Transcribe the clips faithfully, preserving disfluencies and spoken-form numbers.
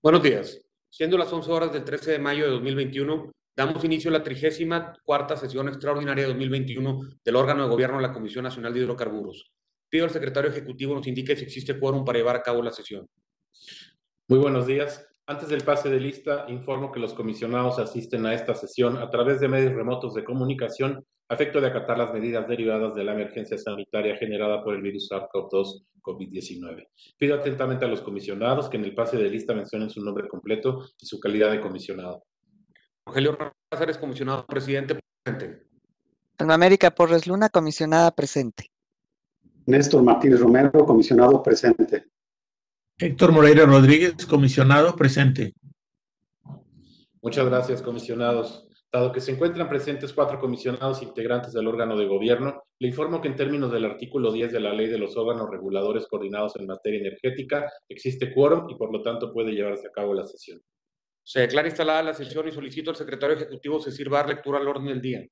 Buenos días. Siendo las once horas del trece de mayo de dos mil veintiuno, damos inicio a la trigésima cuarta sesión extraordinaria de dos mil veintiuno del órgano de gobierno de la Comisión Nacional de Hidrocarburos. Pido al secretario ejecutivo nos indique si existe quórum para llevar a cabo la sesión. Muy buenos días. Antes del pase de lista, informo que los comisionados asisten a esta sesión a través de medios remotos de comunicación a efecto de acatar las medidas derivadas de la emergencia sanitaria generada por el virus SARS-CoV dos COVID diecinueve. Pido atentamente a los comisionados que en el pase de lista mencionen su nombre completo y su calidad de comisionado. Rogelio Cázares, comisionado presidente, presente. Alma América Porres Luna, comisionada presente. Néstor Martínez Romero, comisionado presente. Héctor Moreira Rodríguez, comisionado presente. Muchas gracias, comisionados. Dado que se encuentran presentes cuatro comisionados integrantes del órgano de gobierno, le informo que en términos del artículo diez de la Ley de los Órganos Reguladores Coordinados en Materia Energética, existe quórum y por lo tanto puede llevarse a cabo la sesión. Se declara instalada la sesión y solicito al secretario ejecutivo se sirva dar lectura al orden del día.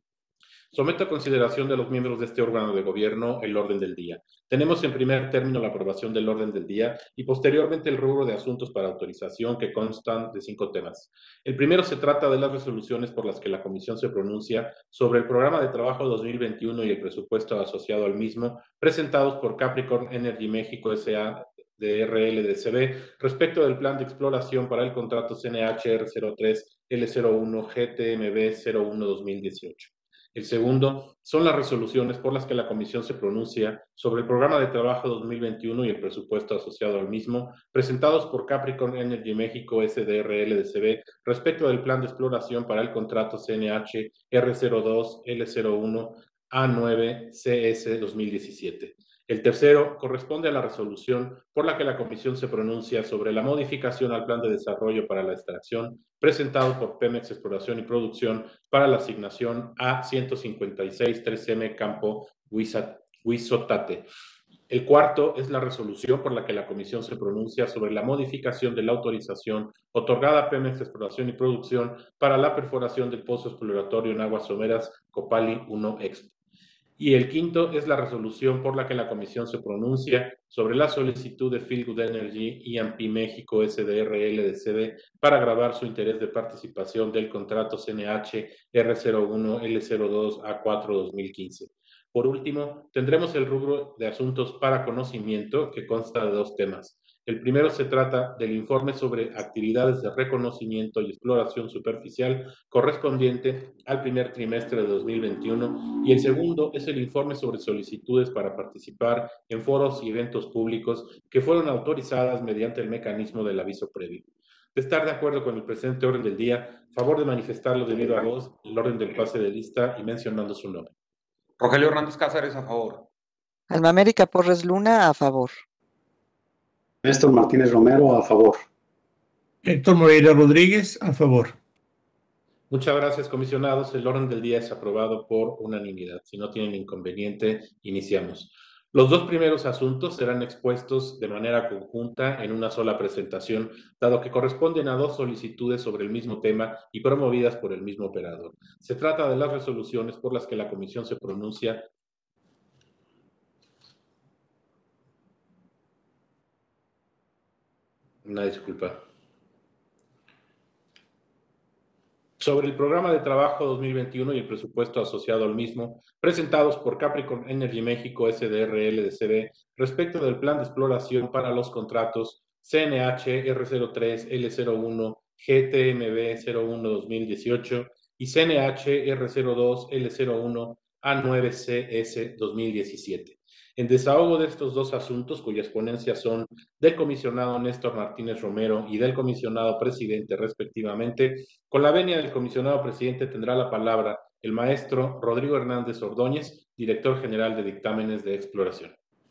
Someto a consideración de los miembros de este órgano de gobierno el orden del día. Tenemos en primer término la aprobación del orden del día y posteriormente el rubro de asuntos para autorización que constan de cinco temas. El primero se trata de las resoluciones por las que la Comisión se pronuncia sobre el programa de trabajo dos mil veintiuno y el presupuesto asociado al mismo, presentados por Capricorn Energy México S A de R L D C B respecto del plan de exploración para el contrato C N H R cero tres L cero uno G T M B cero uno dos mil dieciocho. El segundo son las resoluciones por las que la Comisión se pronuncia sobre el programa de trabajo dos mil veintiuno y el presupuesto asociado al mismo, presentados por Capricorn Energy México S D R L D C B respecto del plan de exploración para el contrato C N H R cero dos L cero uno A nueve C S dos mil diecisiete. El tercero corresponde a la resolución por la que la Comisión se pronuncia sobre la modificación al Plan de Desarrollo para la Extracción presentado por Pemex Exploración y Producción para la asignación A ciento cincuenta y seis tres M Campo Huizotate. El cuarto es la resolución por la que la Comisión se pronuncia sobre la modificación de la autorización otorgada a Pemex Exploración y Producción para la perforación del pozo exploratorio en aguas someras Copali uno Expo. Y el quinto es la resolución por la que la Comisión se pronuncia sobre la solicitud de Feel Good Energy E and P México S D R L D C B para agravar su interés de participación del contrato C N H R cero uno L cero dos A cuatro dos mil quince. Por último, tendremos el rubro de asuntos para conocimiento que consta de dos temas. El primero se trata del informe sobre actividades de reconocimiento y exploración superficial correspondiente al primer trimestre de dos mil veintiuno y el segundo es el informe sobre solicitudes para participar en foros y eventos públicos que fueron autorizadas mediante el mecanismo del aviso previo. De estar de acuerdo con el presente orden del día, favor de manifestarlo debido a voz, el orden del pase de lista y mencionando su nombre. Rogelio Hernández Cázares, a favor. Alma América Porres Luna, a favor. Néstor Martínez Romero, a favor. Héctor Moreira Rodríguez, a favor. Muchas gracias, comisionados. El orden del día es aprobado por unanimidad. Si no tienen inconveniente, iniciamos. Los dos primeros asuntos serán expuestos de manera conjunta en una sola presentación, dado que corresponden a dos solicitudes sobre el mismo tema y promovidas por el mismo operador. Se trata de las resoluciones por las que la Comisión se pronuncia Una disculpa. Sobre el programa de trabajo dos mil veintiuno y el presupuesto asociado al mismo, presentados por Capricorn Energy México S D R L D C B respecto del plan de exploración para los contratos C N H R cero tres L cero uno G T M B cero uno dos mil dieciocho y C N H R cero dos L cero uno A nueve C S dos mil diecisiete. En desahogo de estos dos asuntos, cuyas ponencias son del comisionado Néstor Martínez Romero y del comisionado presidente respectivamente, con la venia del comisionado presidente tendrá la palabra el maestro Rodrigo Hernández Ordóñez, director general de dictámenes de exploración.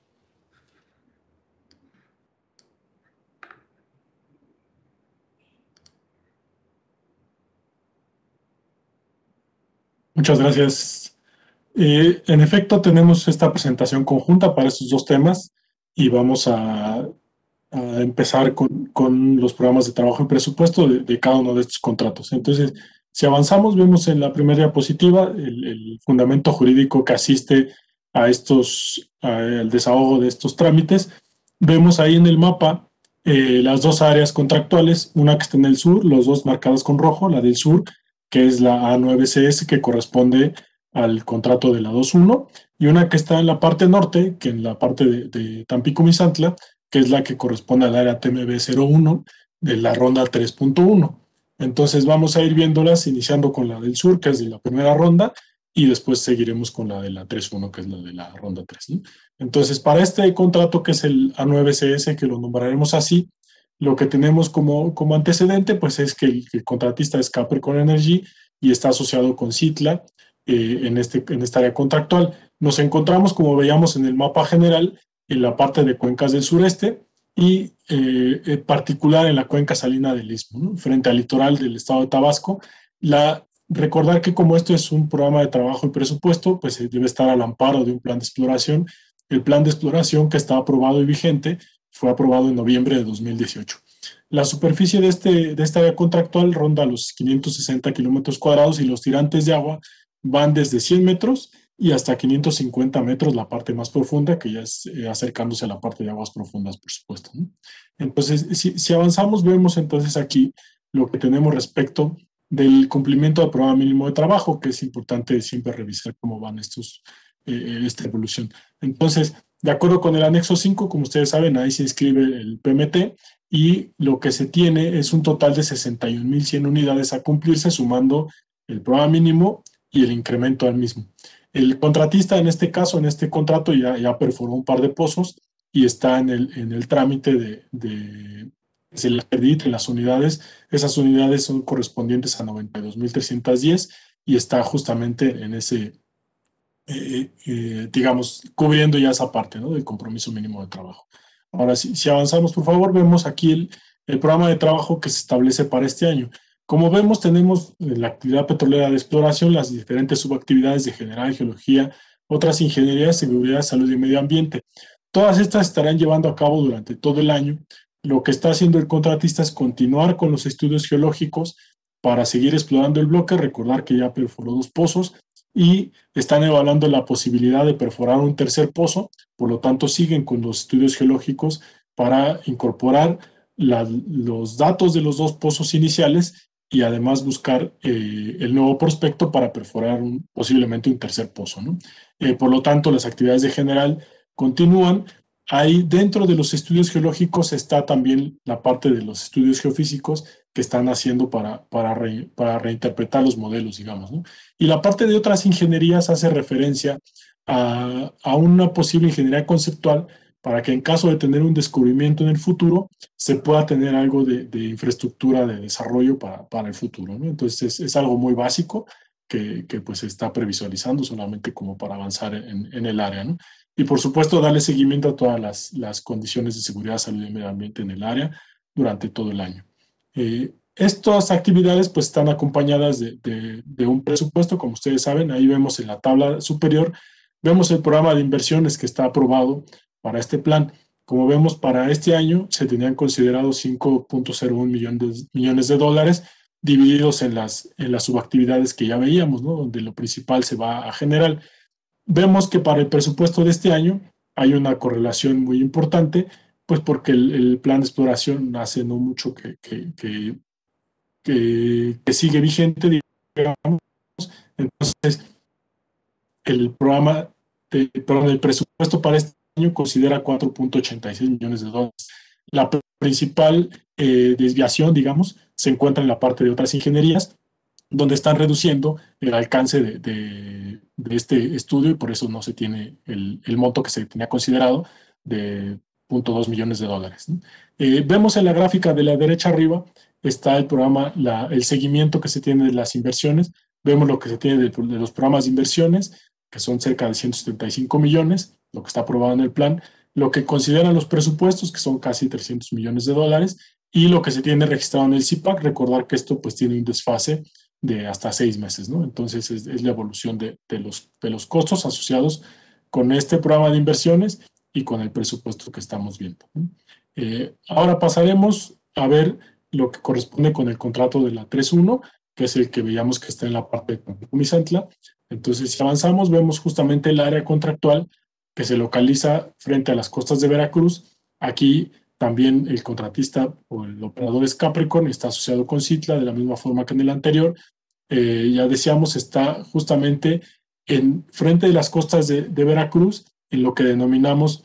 Muchas gracias. Eh, en efecto, tenemos esta presentación conjunta para estos dos temas y vamos a, a empezar con, con los programas de trabajo y presupuesto de, de cada uno de estos contratos. Entonces, si avanzamos, vemos en la primera diapositiva el, el fundamento jurídico que asiste a estos, a, al desahogo de estos trámites. Vemos ahí en el mapa eh, las dos áreas contractuales, una que está en el sur, los dos marcadas con rojo, la del sur, que es la A nueve C S, que corresponde al contrato de la dos uno, y una que está en la parte norte, que en la parte de, de Tampico-Misantla, que es la que corresponde al área T M B cero uno de la ronda tres punto uno. Entonces vamos a ir viéndolas, iniciando con la del sur, que es de la primera ronda, y después seguiremos con la de la tres punto uno, que es la de la ronda tres, ¿no? Entonces, para este contrato, que es el A nueve C S, que lo nombraremos así, lo que tenemos como, como antecedente, pues es que el, el contratista es Capricorn Energy y está asociado con Citla eh, en, este, en esta área contractual. Nos encontramos, como veíamos en el mapa general, en la parte de cuencas del sureste y eh, en particular en la cuenca salina del Istmo, ¿no? Frente al litoral del estado de Tabasco. La, recordar que como esto es un programa de trabajo y presupuesto, pues debe estar al amparo de un plan de exploración. El plan de exploración, que está aprobado y vigente, fue aprobado en noviembre de dos mil dieciocho. La superficie de, este, de esta área contractual ronda los quinientos sesenta kilómetros cuadrados y los tirantes de agua van desde cien metros y hasta quinientos cincuenta metros, la parte más profunda, que ya es eh, acercándose a la parte de aguas profundas, por supuesto, ¿no? Entonces, si, si avanzamos, vemos entonces aquí lo que tenemos respecto del cumplimiento del programa mínimo de trabajo, que es importante siempre revisar cómo van estos, eh, esta evolución. Entonces, de acuerdo con el anexo cinco, como ustedes saben, ahí se inscribe el P M T y lo que se tiene es un total de sesenta y un mil cien unidades a cumplirse, sumando el programa mínimo y el incremento al mismo. El contratista, en este caso, en este contrato, ya, ya perforó un par de pozos y está en el, en el trámite de, de se le acrediten las unidades. Esas unidades son correspondientes a noventa y dos mil trescientos diez y está justamente en ese, eh, eh, digamos, cubriendo ya esa parte, ¿no?, del compromiso mínimo de trabajo. Ahora, si, si avanzamos, por favor, vemos aquí el, el programa de trabajo que se establece para este año. Como vemos, tenemos la actividad petrolera de exploración, las diferentes subactividades de general, geología, otras ingenierías, seguridad, salud y medio ambiente. Todas estas estarán llevando a cabo durante todo el año. Lo que está haciendo el contratista es continuar con los estudios geológicos para seguir explorando el bloque. Recordar que ya perforó dos pozos y están evaluando la posibilidad de perforar un tercer pozo. Por lo tanto, siguen con los estudios geológicos para incorporar la, los datos de los dos pozos iniciales y además buscar eh, el nuevo prospecto para perforar un, posiblemente un tercer pozo, ¿no? Eh, por lo tanto, las actividades de general continúan. Ahí dentro de los estudios geológicos está también la parte de los estudios geofísicos que están haciendo para, para, re, para reinterpretar los modelos, digamos, ¿no? Y la parte de otras ingenierías hace referencia a, a una posible ingeniería conceptual para que en caso de tener un descubrimiento en el futuro, se pueda tener algo de, de infraestructura de desarrollo para, para el futuro, ¿no? Entonces es, es algo muy básico que, que pues se está previsualizando solamente como para avanzar en, en el área, ¿no? Y por supuesto darle seguimiento a todas las, las condiciones de seguridad, salud y medio ambiente en el área durante todo el año. Eh, estas actividades pues están acompañadas de, de, de un presupuesto, como ustedes saben. Ahí vemos en la tabla superior, vemos el programa de inversiones que está aprobado para este plan. Como vemos, para este año se tenían considerados cinco punto cero uno millones, millones de dólares divididos en las, en las subactividades que ya veíamos, ¿no?, donde lo principal se va a general. Vemos que para el presupuesto de este año hay una correlación muy importante, pues porque el, el plan de exploración hace no mucho que, que, que, que, que sigue vigente, digamos. Entonces, el programa, de, perdón, el presupuesto para este año considera cuatro punto ochenta y seis millones de dólares. La principal eh, desviación, digamos, se encuentra en la parte de otras ingenierías, donde están reduciendo el alcance de, de, de este estudio y por eso no se tiene el, el monto que se tenía considerado de cero punto dos millones de dólares, ¿no? Eh, vemos en la gráfica de la derecha arriba, está el programa, la, el seguimiento que se tiene de las inversiones. Vemos lo que se tiene de, de los programas de inversiones, que son cerca de ciento setenta y cinco millones, lo que está aprobado en el plan, lo que consideran los presupuestos, que son casi trescientos millones de dólares, y lo que se tiene registrado en el C I P A C. Recordar que esto pues tiene un desfase de hasta seis meses, ¿no? Entonces es, es la evolución de, de, los, de los costos asociados con este programa de inversiones y con el presupuesto que estamos viendo, ¿no? Eh, ahora pasaremos a ver lo que corresponde con el contrato de la tres uno, que es el que veíamos que está en la parte de Tampico-Misantla. Entonces, si avanzamos, vemos justamente el área contractual que se localiza frente a las costas de Veracruz. Aquí También el contratista o el operador es Capricorn, está asociado con Citla de la misma forma que en el anterior. Eh, ya decíamos, está justamente en frente de las costas de, de Veracruz, en lo que denominamos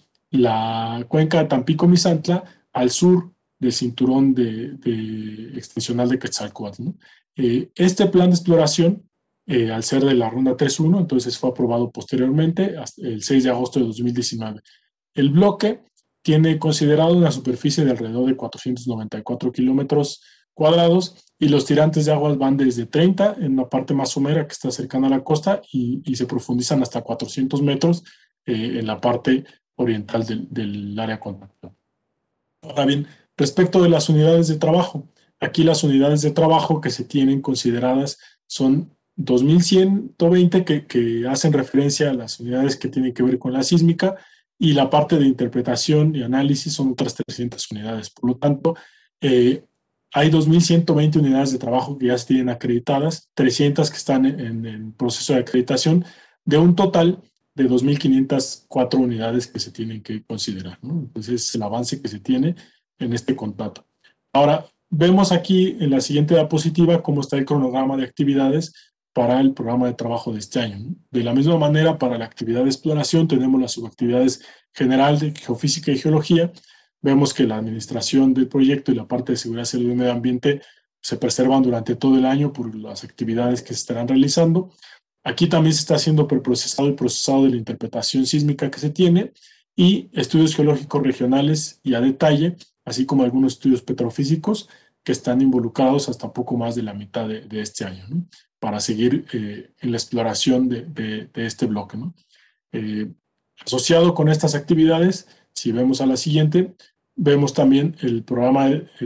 la cuenca de Tampico-Misantla, al sur del cinturón de, de extensional de Quetzalcóatl, ¿no? Eh, este plan de exploración, eh, al ser de la ronda tres punto uno, entonces fue aprobado posteriormente, hasta el seis de agosto de dos mil diecinueve. El bloque tiene considerado una superficie de alrededor de cuatrocientos noventa y cuatro kilómetros cuadrados y los tirantes de aguas van desde treinta en la parte más somera que está cercana a la costa y, y se profundizan hasta cuatrocientos metros eh, en la parte oriental del, del área contactada. Ahora bien, respecto de las unidades de trabajo, aquí las unidades de trabajo que se tienen consideradas son dos mil ciento veinte que, que hacen referencia a las unidades que tienen que ver con la sísmica, y la parte de interpretación y análisis son otras trescientas unidades. Por lo tanto, eh, hay dos mil ciento veinte unidades de trabajo que ya se tienen acreditadas, trescientas que están en, en proceso de acreditación, de un total de dos mil quinientas cuatro unidades que se tienen que considerar, ¿no? Entonces, es el avance que se tiene en este contrato. Ahora, vemos aquí en la siguiente diapositiva cómo está el cronograma de actividades para el programa de trabajo de este año, ¿no? De la misma manera, para la actividad de exploración tenemos las subactividades general de geofísica y geología. Vemos que la administración del proyecto y la parte de seguridad, salud y medio ambiente se preservan durante todo el año por las actividades que se estarán realizando. Aquí también se está haciendo preprocesado y procesado de la interpretación sísmica que se tiene y estudios geológicos regionales y a detalle, así como algunos estudios petrofísicos que están involucrados hasta poco más de la mitad de, de este año, ¿no? Para seguir eh, en la exploración de, de, de este bloque, ¿no? Eh, asociado con estas actividades, si vemos a la siguiente, vemos también el programa,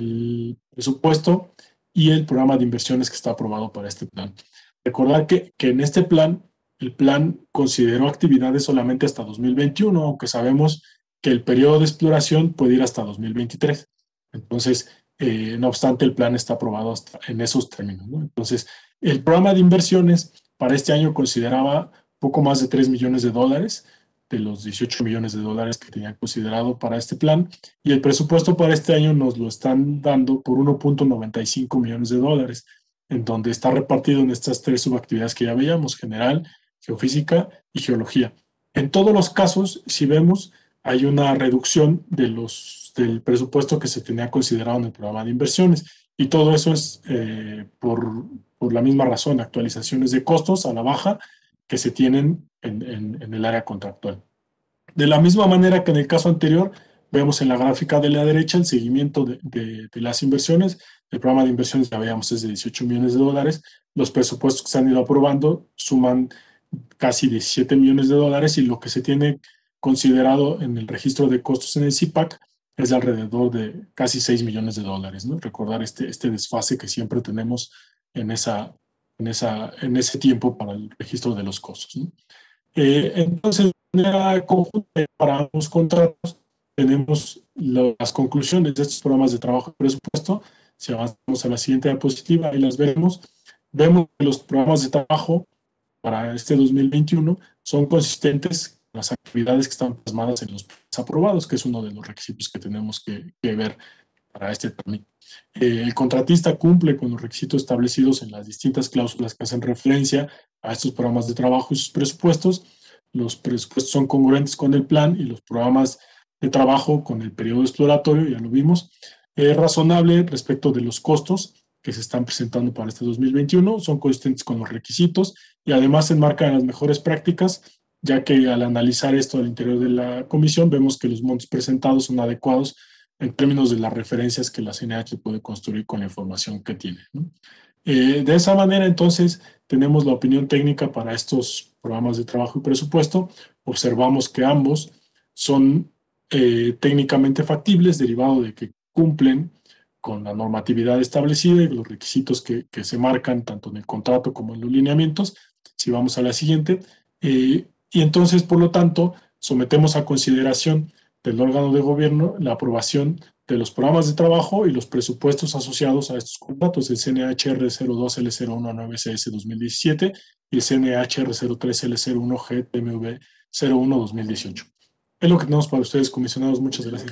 el presupuesto y el programa de inversiones que está aprobado para este plan. Recordar que, que en este plan, el plan consideró actividades solamente hasta dos mil veintiuno, aunque sabemos que el periodo de exploración puede ir hasta dos mil veintitrés. Entonces, eh, no obstante, el plan está aprobado hasta en esos términos, ¿no? Entonces, el programa de inversiones para este año consideraba poco más de tres millones de dólares, de los dieciocho millones de dólares que tenían considerado para este plan, y el presupuesto para este año nos lo están dando por uno punto noventa y cinco millones de dólares, en donde está repartido en estas tres subactividades que ya veíamos: general, geofísica y geología. En todos los casos, si vemos, hay una reducción de los, del presupuesto que se tenía considerado en el programa de inversiones, y todo eso es eh, por, por la misma razón, actualizaciones de costos a la baja que se tienen en, en, en el área contractual. De la misma manera que en el caso anterior, vemos en la gráfica de la derecha el seguimiento de, de, de las inversiones. El programa de inversiones, ya veíamos, es de dieciocho millones de dólares. Los presupuestos que se han ido aprobando suman casi diecisiete millones de dólares, y lo que se tiene considerado en el registro de costos en el C I P A C es de alrededor de casi seis millones de dólares, ¿no? Recordar este, este desfase que siempre tenemos en, esa, en, esa, en ese tiempo para el registro de los costos, ¿no? Eh, entonces, de manera conjunta, para ambos contratos, tenemos lo, las conclusiones de estos programas de trabajo y presupuesto. Si avanzamos a la siguiente diapositiva, ahí las veremos. Vemos que los programas de trabajo para este dos mil veintiuno son consistentes con las actividades que están plasmadas en los planes aprobados, que es uno de los requisitos que tenemos que, que ver para este trámite. Eh, el contratista cumple con los requisitos establecidos en las distintas cláusulas que hacen referencia a estos programas de trabajo y sus presupuestos. Los presupuestos son congruentes con el plan y los programas de trabajo con el periodo exploratorio, ya lo vimos. Es razonable respecto de los costos que se están presentando para este dos mil veintiuno, son consistentes con los requisitos y además se enmarcan en las mejores prácticas, ya que al analizar esto al interior de la comisión vemos que los montos presentados son adecuados en términos de las referencias que la C N H puede construir con la información que tiene, ¿no? Eh, de esa manera, entonces, tenemos la opinión técnica para estos programas de trabajo y presupuesto. Observamos que ambos son eh, técnicamente factibles, derivado de que cumplen con la normatividad establecida y los requisitos que, que se marcan tanto en el contrato como en los lineamientos. Si vamos a la siguiente, eh, y entonces, por lo tanto, sometemos a consideración del órgano de gobierno la aprobación de los programas de trabajo y los presupuestos asociados a estos contratos, el C N H R cero dos L cero uno nueve C S dos mil diecisiete y el C N H R cero tres L cero uno G T M V cero uno dos mil dieciocho. Es lo que tenemos para ustedes, comisionados. Muchas gracias.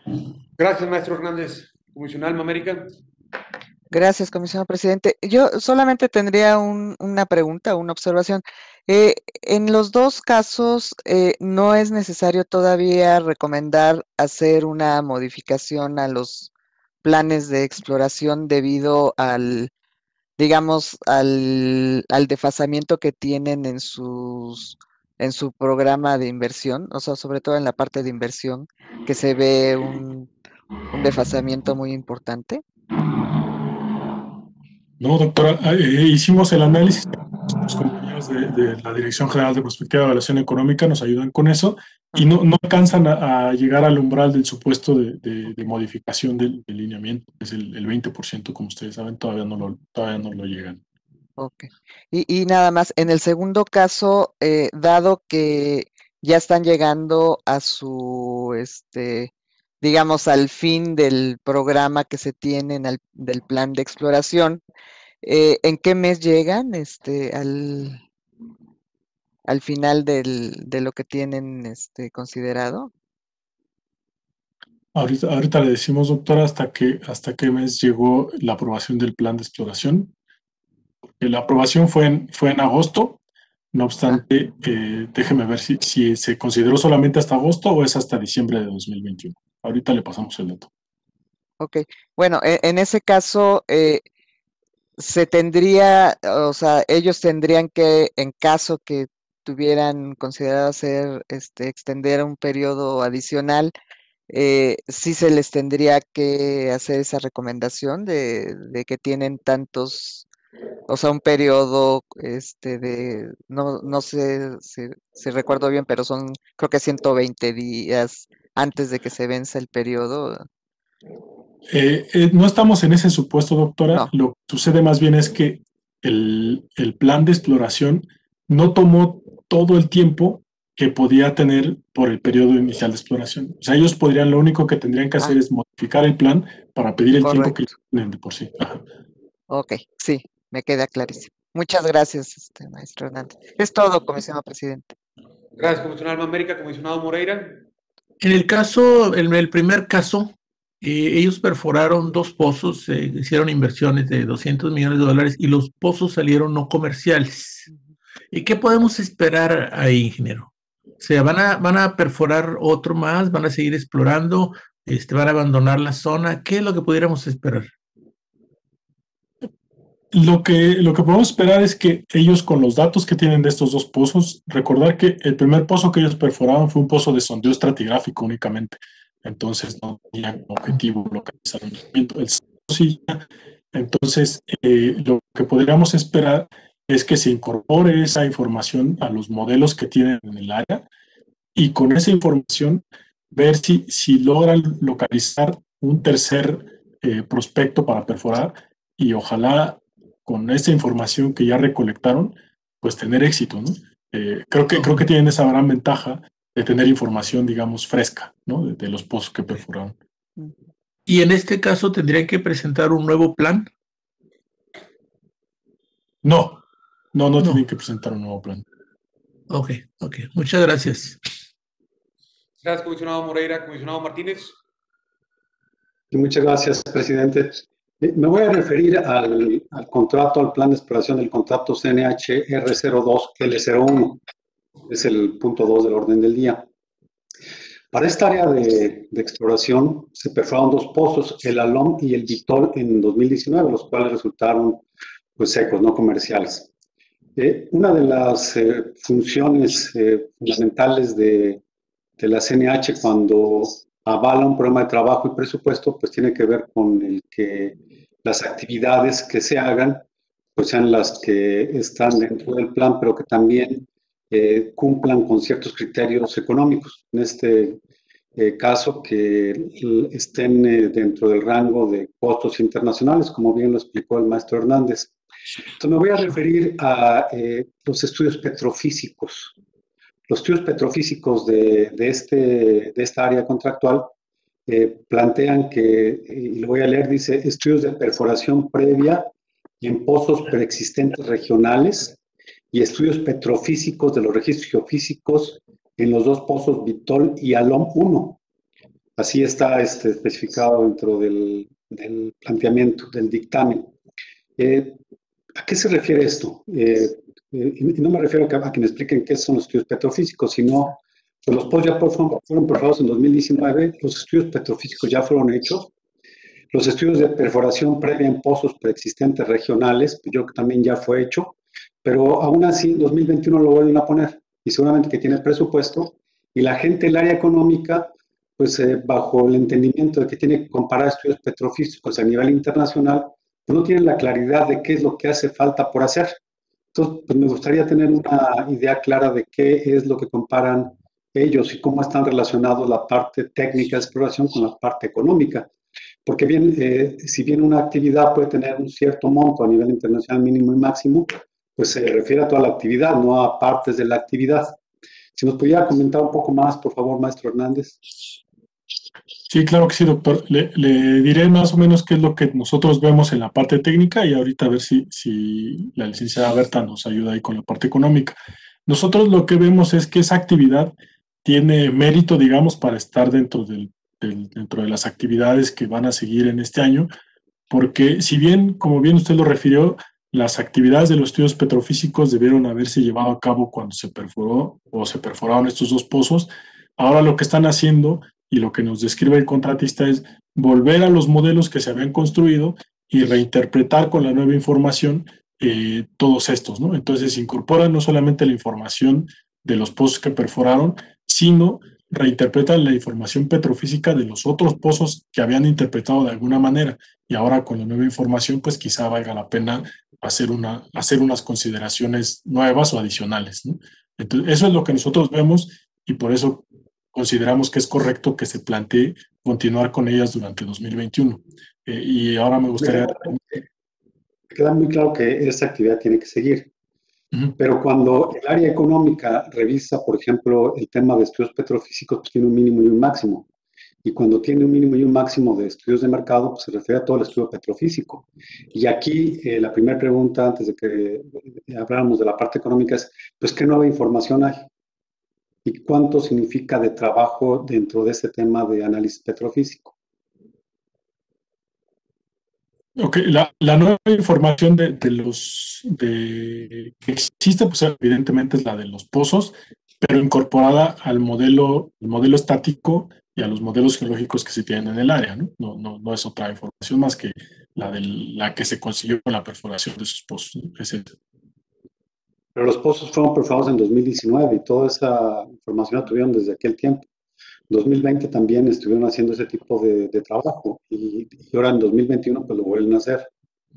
Gracias, maestro Hernández. Comisionado Alma América. Gracias, comisionado presidente. Yo solamente tendría un- una pregunta, una observación. Eh, en los dos casos, eh, no es necesario todavía recomendar hacer una modificación a los planes de exploración debido al, digamos, al, al desfasamiento que tienen en sus, en su programa de inversión, o sea, sobre todo en la parte de inversión, que se ve un, un desfasamiento muy importante. No, doctora, eh, hicimos el análisis, los compañeros de, de la Dirección General de Prospectiva y Evaluación Económica nos ayudan con eso y no, no alcanzan a, a llegar al umbral del supuesto de, de, de modificación del, del lineamiento, es el, el veinte por ciento, como ustedes saben, todavía no lo, todavía no lo llegan. Ok. Y, y nada más, en el segundo caso, eh, dado que ya están llegando a su, este, digamos, al fin del programa que se tienen, al- del plan de exploración, eh, ¿en qué mes llegan, este, al, al final del, de lo que tienen, este, considerado? Ahorita, ahorita le decimos, doctora, hasta qué, hasta qué mes llegó la aprobación del plan de exploración. Eh, La aprobación fue en, fue en agosto, no Ah, obstante, eh, déjeme ver si, si se consideró solamente hasta agosto o es hasta diciembre de dos mil veintiuno. Ahorita le pasamos el dato. ok. Bueno, e- en ese caso, eh, se tendría, o sea, ellos tendrían que, en caso que tuvieran considerado hacer, este, extender un periodo adicional, eh, sí se les tendría que hacer esa recomendación de, de que tienen tantos, o sea, un periodo, este, de, no, no sé si, si recuerdo bien, pero son, creo que ciento veinte días antes de que se venza el periodo. Eh, eh, no estamos en ese supuesto, doctora. No. Lo que sucede más bien es que el, el plan de exploración no tomó todo el tiempo que podía tener por el periodo inicial de exploración. O sea, ellos podrían, lo único que tendrían que hacer Ah, es modificar el plan para pedir el tiempo que correcto. tienen de por sí. Ajá. Ok, sí, me queda clarísimo. Muchas gracias, este, maestro Hernández. Es todo, comisionado presidente. Gracias, comisionado Alma América. Comisionado Moreira. En el caso, en el primer caso, eh, ellos perforaron dos pozos, eh, hicieron inversiones de doscientos millones de dólares y los pozos salieron no comerciales. ¿Y qué podemos esperar ahí, ingeniero? O sea, ¿van a, van a perforar otro más? ¿Van a seguir explorando? Este, ¿van a abandonar la zona? ¿Qué es lo que pudiéramos esperar? Lo que, lo que podemos esperar es que ellos, con los datos que tienen de estos dos pozos, recordar que el primer pozo que ellos perforaron fue un pozo de sondeo estratigráfico únicamente. Entonces no tenían objetivo localizar un yacimiento. El sí, entonces, eh, lo que podríamos esperar es que se incorpore esa información a los modelos que tienen en el área y con esa información ver si, si logran localizar un tercer eh, prospecto para perforar y ojalá con esa información que ya recolectaron, pues tener éxito, ¿no? Eh, creo que, creo que tienen esa gran ventaja de tener información, digamos, fresca, ¿no? De, de los pozos que perforaron. Y en este caso tendrían que presentar un nuevo plan. No, no, no, No. tienen que presentar un nuevo plan. Ok, ok. Muchas gracias. Gracias, comisionado Moreira. Comisionado Martínez. Y muchas gracias, presidente. Eh, Me voy a referir al, al contrato, al plan de exploración del contrato C N H R cero dos L cero uno. Es el punto dos del orden del día. Para esta área de, de exploración se perforaron dos pozos, el Alom y el Vitol, en dos mil diecinueve, los cuales resultaron pues, secos, no comerciales. Eh, una de las eh, funciones eh, fundamentales de, de la C N H cuando avala un programa de trabajo y presupuesto, pues tiene que ver con el que las actividades que se hagan, pues sean las que están dentro del plan, pero que también eh, cumplan con ciertos criterios económicos. En este eh, caso, que estén eh, dentro del rango de costos internacionales, como bien lo explicó el maestro Hernández. Entonces me voy a referir a eh, los estudios petrofísicos. Los estudios petrofísicos de, de, este, de esta área contractual eh, plantean que, y lo voy a leer, dice, estudios de perforación previa en pozos preexistentes regionales y estudios petrofísicos de los registros geofísicos en los dos pozos Vitol y Alom uno. Así está este, especificado dentro del, del planteamiento, del dictamen. Eh, ¿A qué se refiere esto? Eh, eh, y no me refiero a que, a que me expliquen qué son los estudios petrofísicos, sino que los pozos ya fueron, fueron perforados en dos mil diecinueve, los estudios petrofísicos ya fueron hechos, los estudios de perforación previa en pozos preexistentes regionales, yo creo que también ya fue hecho, pero aún así en dos mil veintiuno lo vuelven a poner, y seguramente que tiene presupuesto, y la gente del área económica, pues eh, bajo el entendimiento de que tiene que comparar estudios petrofísicos a nivel internacional, pues no tienen la claridad de qué es lo que hace falta por hacer. Entonces, pues me gustaría tener una idea clara de qué es lo que comparan ellos y cómo están relacionados la parte técnica de exploración con la parte económica. Porque bien, eh, si bien una actividad puede tener un cierto monto a nivel internacional mínimo y máximo, pues se refiere a toda la actividad, no a partes de la actividad. Si nos pudiera comentar un poco más, por favor, maestro Hernández. Sí, claro que sí, doctor. Le, le diré más o menos qué es lo que nosotros vemos en la parte técnica y ahorita a ver si, si la licenciada Berta nos ayuda ahí con la parte económica. Nosotros lo que vemos es que esa actividad tiene mérito, digamos, para estar dentro, del, del, dentro de las actividades que van a seguir en este año, porque si bien, como bien usted lo refirió, las actividades de los estudios petrofísicos debieron haberse llevado a cabo cuando se perforó o se perforaron estos dos pozos, ahora lo que están haciendo y lo que nos describe el contratista es volver a los modelos que se habían construido y reinterpretar con la nueva información eh, todos estos, ¿no? Entonces se incorpora no solamente la información de los pozos que perforaron, sino reinterpretan la información petrofísica de los otros pozos que habían interpretado de alguna manera. Y ahora con la nueva información, pues quizá valga la pena hacer, una, hacer unas consideraciones nuevas o adicionales, ¿no? Entonces, eso es lo que nosotros vemos y por eso consideramos que es correcto que se plantee continuar con ellas durante dos mil veintiuno. Eh, y ahora me gustaría... Queda muy claro que esta actividad tiene que seguir. Uh-huh. Pero cuando el área económica revisa, por ejemplo, el tema de estudios petrofísicos, pues tiene un mínimo y un máximo. Y cuando tiene un mínimo y un máximo de estudios de mercado, pues se refiere a todo el estudio petrofísico. Y aquí eh, la primera pregunta, antes de que habláramos de la parte económica, es, pues, ¿qué nueva información hay? ¿Y cuánto significa de trabajo dentro de este tema de análisis petrofísico? Ok, la, la nueva información de, de los de, que existe, pues evidentemente es la de los pozos, pero incorporada al modelo, el modelo estático y a los modelos geológicos que se tienen en el área, ¿no? No, no, no es otra información más que la, de la que se consiguió con la perforación de esos pozos, ¿no? Es el, Pero los pozos fueron perforados en dos mil diecinueve y toda esa información la tuvieron desde aquel tiempo. En dos mil veinte también estuvieron haciendo ese tipo de, de trabajo y, y ahora en dos mil veintiuno pues lo vuelven a hacer.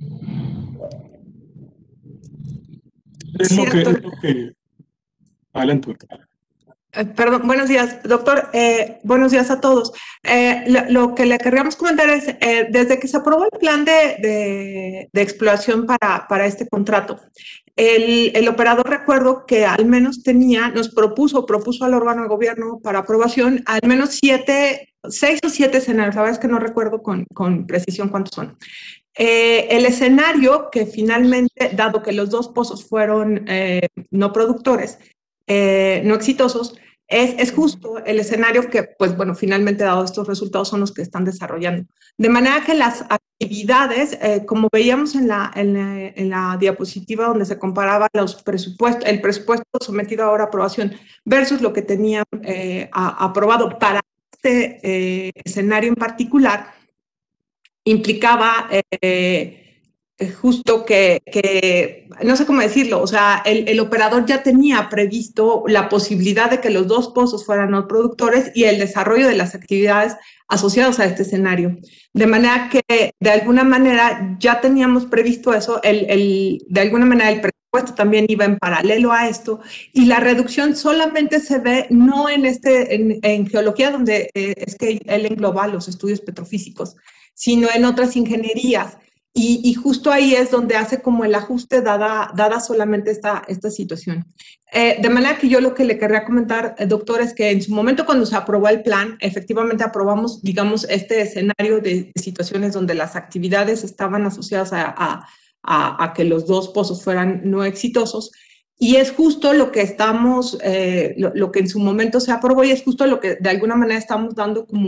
Es lo que... Es lo que... Adelante. Eh, perdón, buenos días, doctor. Eh, buenos días a todos. Eh, lo, lo que le querríamos comentar es, eh, desde que se aprobó el plan de, de, de exploración para, para este contrato, el, el operador, recuerdo que al menos tenía, nos propuso, propuso al órgano de gobierno para aprobación al menos siete, seis o siete escenarios, la verdad es que no recuerdo con, con precisión cuántos son. Eh, el escenario que finalmente, dado que los dos pozos fueron eh, no productores, Eh, no exitosos, es, es justo el escenario que, pues bueno, finalmente dado estos resultados son los que están desarrollando. De manera que las actividades, eh, como veíamos en la, en, la, en la diapositiva donde se comparaba los presupuestos, el presupuesto sometido ahora a aprobación versus lo que tenían eh, a, aprobado para este eh, escenario en particular, implicaba... Eh, justo que, que, no sé cómo decirlo, o sea, el, el operador ya tenía previsto la posibilidad de que los dos pozos fueran no productores y el desarrollo de las actividades asociadas a este escenario. De manera que, de alguna manera, ya teníamos previsto eso, el, el, de alguna manera el presupuesto también iba en paralelo a esto, y la reducción solamente se ve no en, este, en, en geología, donde eh, es que él engloba los estudios petrofísicos, sino en otras ingenierías. Y, y justo ahí es donde hace como el ajuste dada, dada solamente esta, esta situación. Eh, de manera que yo lo que le querría comentar, eh, doctor, es que en su momento cuando se aprobó el plan, efectivamente aprobamos, digamos, este escenario de, de situaciones donde las actividades estaban asociadas a, a, a, a que los dos pozos fueran no exitosos. Y es justo lo que estamos, eh, lo, lo que en su momento se aprobó y es justo lo que de alguna manera estamos dando como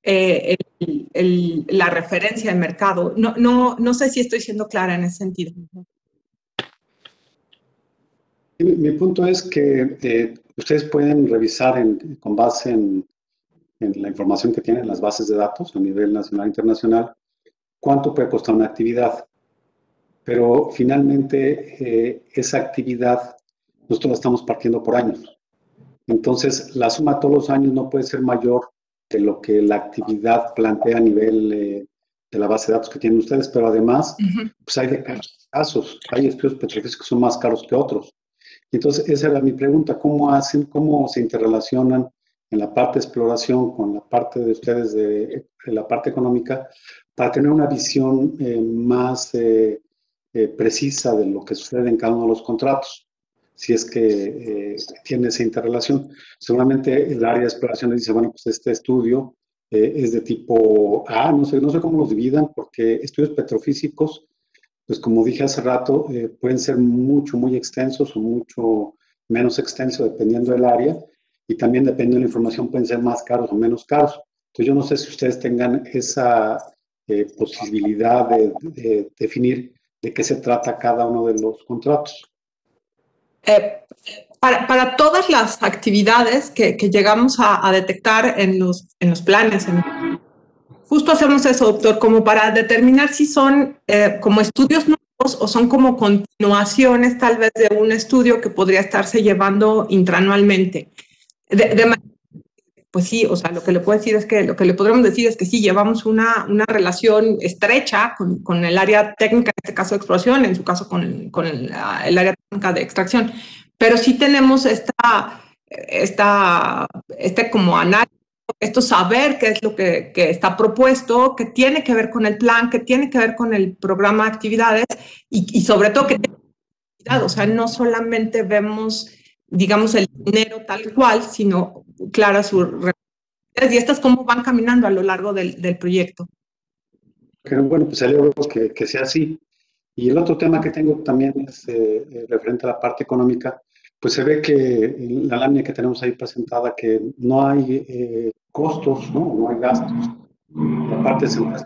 eh, el, el, la referencia de mercado. No, no, no sé si estoy siendo clara en ese sentido. Mi, mi punto es que eh, ustedes pueden revisar en, con base en, en la información que tienen las bases de datos a nivel nacional e internacional cuánto puede costar una actividad. Pero finalmente eh, esa actividad nosotros la estamos partiendo por años. Entonces la suma todos los años no puede ser mayor de lo que la actividad plantea a nivel eh, de la base de datos que tienen ustedes, pero además uh-huh. pues hay de casos, hay estudios petrolíferos que son más caros que otros. Entonces esa era mi pregunta, ¿cómo hacen, cómo se interrelacionan en la parte de exploración con la parte de ustedes de, de la parte económica para tener una visión eh, más eh, eh, precisa de lo que sucede en cada uno de los contratos? Si es que eh, tiene esa interrelación. Seguramente el área de exploración dice, bueno, pues este estudio eh, es de tipo A, no sé, no sé cómo los dividan, porque estudios petrofísicos, pues como dije hace rato, eh, pueden ser mucho, muy extensos o mucho menos extensos dependiendo del área, y también dependiendo de la información pueden ser más caros o menos caros. Entonces yo no sé si ustedes tengan esa eh, posibilidad de, de, de definir de qué se trata cada uno de los contratos. Eh, para, para todas las actividades que, que llegamos a, a detectar en los, en los planes, en, justo hacemos eso, doctor, como para determinar si son eh, como estudios nuevos o son como continuaciones tal vez de un estudio que podría estarse llevando intranualmente. De, de, pues sí, o sea, lo que le puedo decir es que, lo que le podremos decir es que sí, llevamos una, una relación estrecha con, con el área técnica, en este caso de exploración, en su caso con, con el, el área técnica de extracción, pero sí tenemos esta, esta, este como análisis, esto saber qué es lo que, que está propuesto, que tiene que ver con el plan, que tiene que ver con el programa de actividades y, y sobre todo que tiene actividad, o sea, no solamente vemos, digamos, el dinero tal cual, sino claras sus y estas cómo van caminando a lo largo del, del proyecto. Bueno, pues celebro que, que sea así. Y el otro tema que tengo también es eh, referente a la parte económica, pues se ve que en la lámina que tenemos ahí presentada que no hay eh, costos, ¿no? No hay gastos. La parte de seguridad.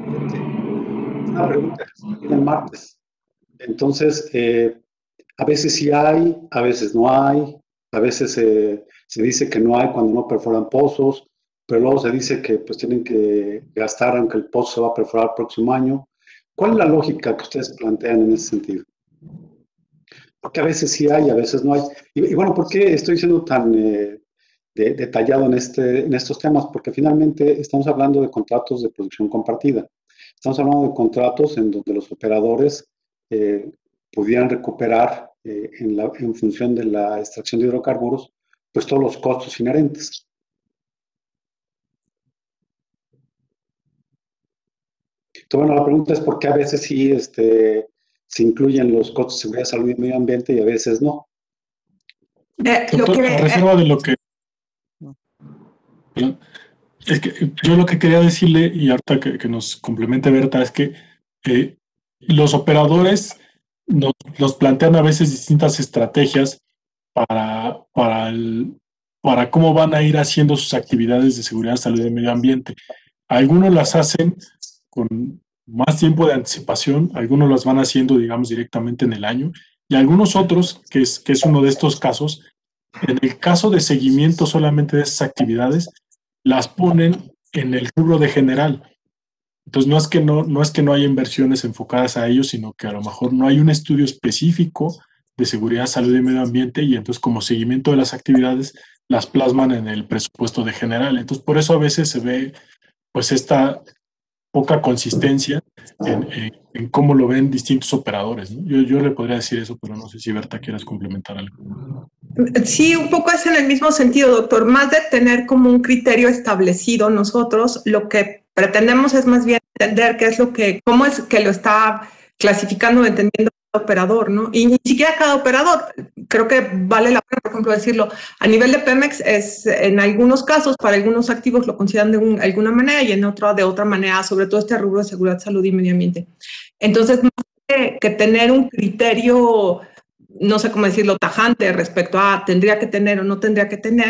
Una pregunta que se viene el martes. Entonces, eh, a veces sí hay, a veces no hay, a veces eh, se dice que no hay cuando no perforan pozos, pero luego se dice que pues tienen que gastar aunque el pozo se va a perforar el próximo año. ¿Cuál es la lógica que ustedes plantean en ese sentido? Porque a veces sí hay, a veces no hay. Y, y bueno, ¿por qué estoy siendo tan eh, de, detallado en, este, en estos temas? Porque finalmente estamos hablando de contratos de producción compartida. Estamos hablando de contratos en donde los operadores eh, pudieran recuperar eh, en, la, en función de la extracción de hidrocarburos, pues todos los costos inherentes. Entonces, bueno, la pregunta es por qué a veces sí este, se incluyen los costos de seguridad, salud y medio ambiente y a veces no. Eh, lo Doctor, que, a reserva de lo que... Es que yo lo que quería decirle, y ahorita que, que nos complemente Berta, es que eh, los operadores nos, nos plantean a veces distintas estrategias para, para, el, para cómo van a ir haciendo sus actividades de seguridad, salud y medio ambiente. Algunos las hacen con más tiempo de anticipación, algunos las van haciendo, digamos, directamente en el año, y algunos otros, que es, que es uno de estos casos, en el caso de seguimiento solamente de esas actividades, las ponen en el rubro de general. Entonces, no es que no, no es que no haya inversiones enfocadas a ellos, sino que a lo mejor no hay un estudio específico de seguridad, salud y medio ambiente, y entonces como seguimiento de las actividades las plasman en el presupuesto de general. Entonces, por eso a veces se ve pues esta poca consistencia en, en, en cómo lo ven distintos operadores, ¿no? Yo, yo le podría decir eso, pero no sé si Berta quieras complementar algo. Sí, un poco es en el mismo sentido, doctor. Más de tener como un criterio establecido nosotros, lo que pretendemos es más bien entender qué es lo que, cómo es que lo está clasificando, entendiendo cada operador, ¿no? Y ni siquiera cada operador. Creo que vale la pena, por ejemplo, decirlo. A nivel de Pemex, es en algunos casos, para algunos activos lo consideran de un, alguna manera y en otro de otra manera, sobre todo este rubro de seguridad, salud y medio ambiente. Entonces, más que, que tener un criterio, no sé cómo decirlo, tajante respecto a tendría que tener o no tendría que tener,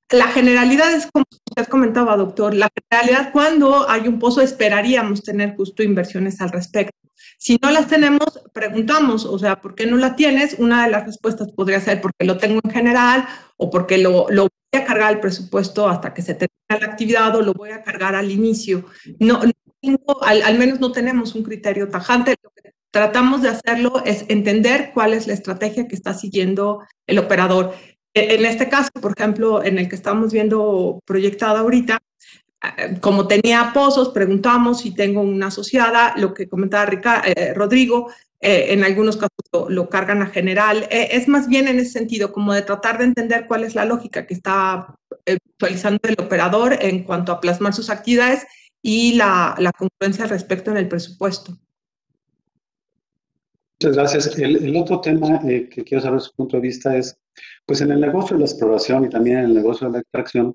la generalidad es como usted comentaba, doctor, la generalidad cuando hay un pozo esperaríamos tener justo inversiones al respecto. Si no las tenemos, preguntamos, o sea, ¿por qué no la tienes? Una de las respuestas podría ser porque lo tengo en general o porque lo, lo voy a cargar al presupuesto hasta que se termine la actividad o lo voy a cargar al inicio. No, no tengo, al, al menos no tenemos un criterio tajante. Lo que tratamos de hacerlo es entender cuál es la estrategia que está siguiendo el operador. En este caso, por ejemplo, en el que estamos viendo proyectado ahorita, como tenía pozos, preguntamos si tengo una asociada, lo que comentaba Ricardo, eh, Rodrigo, eh, en algunos casos lo, lo cargan a general. Eh, es más bien en ese sentido, como de tratar de entender cuál es la lógica que está eh, utilizando el operador en cuanto a plasmar sus actividades y la, la congruencia al respecto en el presupuesto. Muchas gracias. El, el otro tema eh, que quiero saber su punto de vista es, pues en el negocio de la exploración y también en el negocio de la extracción,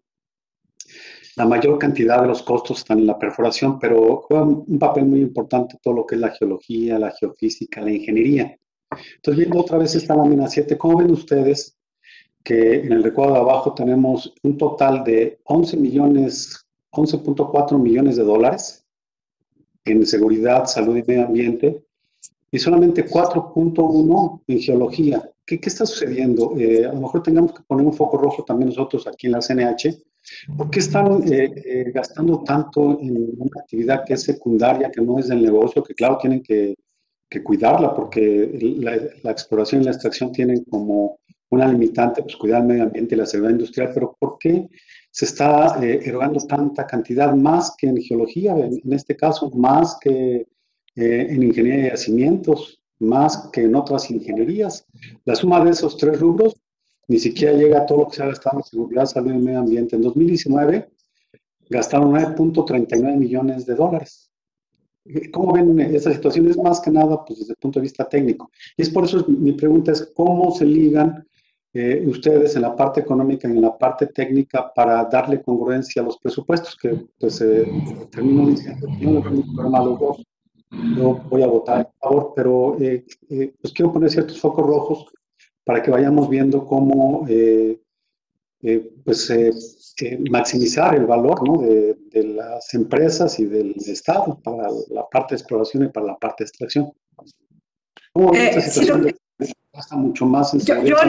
la mayor cantidad de los costos están en la perforación, pero juega un papel muy importante todo lo que es la geología, la geofísica, la ingeniería. Entonces, viendo otra vez esta lámina siete, ¿cómo ven ustedes que en el recuadro de abajo tenemos un total de once millones, once punto cuatro millones de dólares en seguridad, salud y medio ambiente, y solamente cuatro punto uno en geología? ¿Qué, qué está sucediendo? Eh, a lo mejor tengamos que poner un foco rojo también nosotros aquí en la C N H. ¿Por qué están eh, eh, gastando tanto en una actividad que es secundaria, que no es del negocio, que claro tienen que, que cuidarla, porque la, la exploración y la extracción tienen como una limitante, pues cuidar el medio ambiente y la seguridad industrial, pero ¿por qué se está eh, erogando tanta cantidad más que en geología, en, en este caso, más que eh, en ingeniería de yacimientos, más que en otras ingenierías? La suma de esos tres rubros ni siquiera llega a todo lo que se ha gastado en seguridad, salud y medio ambiente. En dos mil diecinueve gastaron nueve punto treinta y nueve millones de dólares. ¿Cómo ven esta situación? Es más que nada pues, desde el punto de vista técnico. Y es por eso mi pregunta es, ¿cómo se ligan eh, ustedes en la parte económica y en la parte técnica para darle congruencia a los presupuestos? Que pues eh, termino diciendo, yo no tengo problema a los dos. Yo voy a votar a favor, pero eh, eh, pues quiero poner ciertos focos rojos para que vayamos viendo cómo eh, eh, pues, eh, eh, maximizar el valor, ¿no? de, de las empresas y del Estado para la parte de exploración y para la parte de extracción. ¿Cómo eh, esta situación sí, lo, de, gasta mucho más en yo, yo,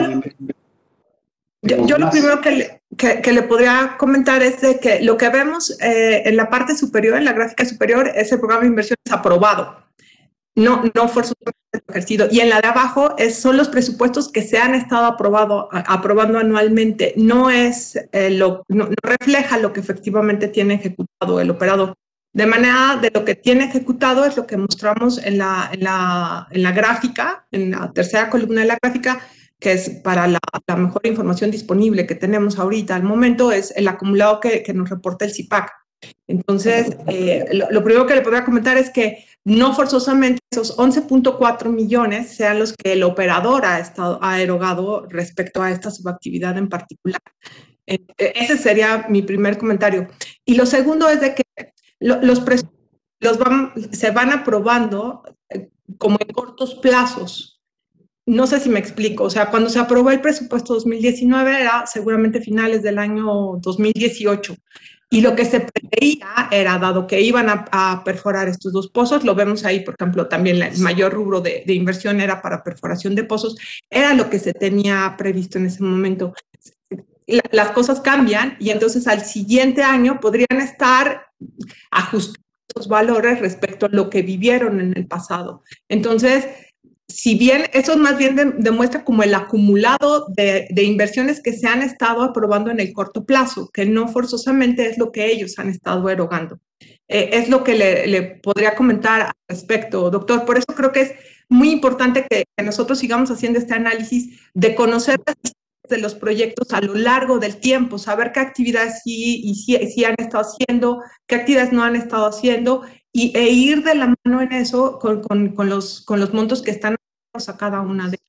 yo, yo lo primero que le, que, que le podría comentar es de que lo que vemos eh, en la parte superior, en la gráfica superior, es el programa de inversiones aprobado. No, no forzosamente ejercido. Y en la de abajo es, son los presupuestos que se han estado aprobado, a, aprobando anualmente. No, es, eh, lo, no, no refleja lo que efectivamente tiene ejecutado el operador. De manera de lo que tiene ejecutado es lo que mostramos en la, en la, en la gráfica, en la tercera columna de la gráfica, que es para la, la mejor información disponible que tenemos ahorita al momento, es el acumulado que, que nos reporta el C I P A C. Entonces, eh, lo, lo primero que le podría comentar es que no forzosamente esos once punto cuatro millones sean los que el operador ha, estado, ha erogado respecto a esta subactividad en particular. Eh, ese sería mi primer comentario. Y lo segundo es de que lo, los presupuestos los van, se van aprobando eh, como en cortos plazos. No sé si me explico. O sea, cuando se aprobó el presupuesto dos mil diecinueve era seguramente finales del año dos mil dieciocho. Y lo que se preveía era, dado que iban a, a perforar estos dos pozos, lo vemos ahí, por ejemplo, también el mayor rubro de, de inversión era para perforación de pozos, era lo que se tenía previsto en ese momento. La, las cosas cambian y entonces al siguiente año podrían estar ajustados los valores respecto a lo que vivieron en el pasado. Entonces, si bien eso más bien de, demuestra como el acumulado de, de inversiones que se han estado aprobando en el corto plazo, que no forzosamente es lo que ellos han estado erogando. Eh, es lo que le, le podría comentar al respecto, doctor. Por eso creo que es muy importante que, que nosotros sigamos haciendo este análisis de conocer las historias de los proyectos a lo largo del tiempo, saber qué actividades sí y sí, sí han estado haciendo, qué actividades no han estado haciendo, y, e ir de la mano en eso con, con, con, los, con los montos que están a cada una de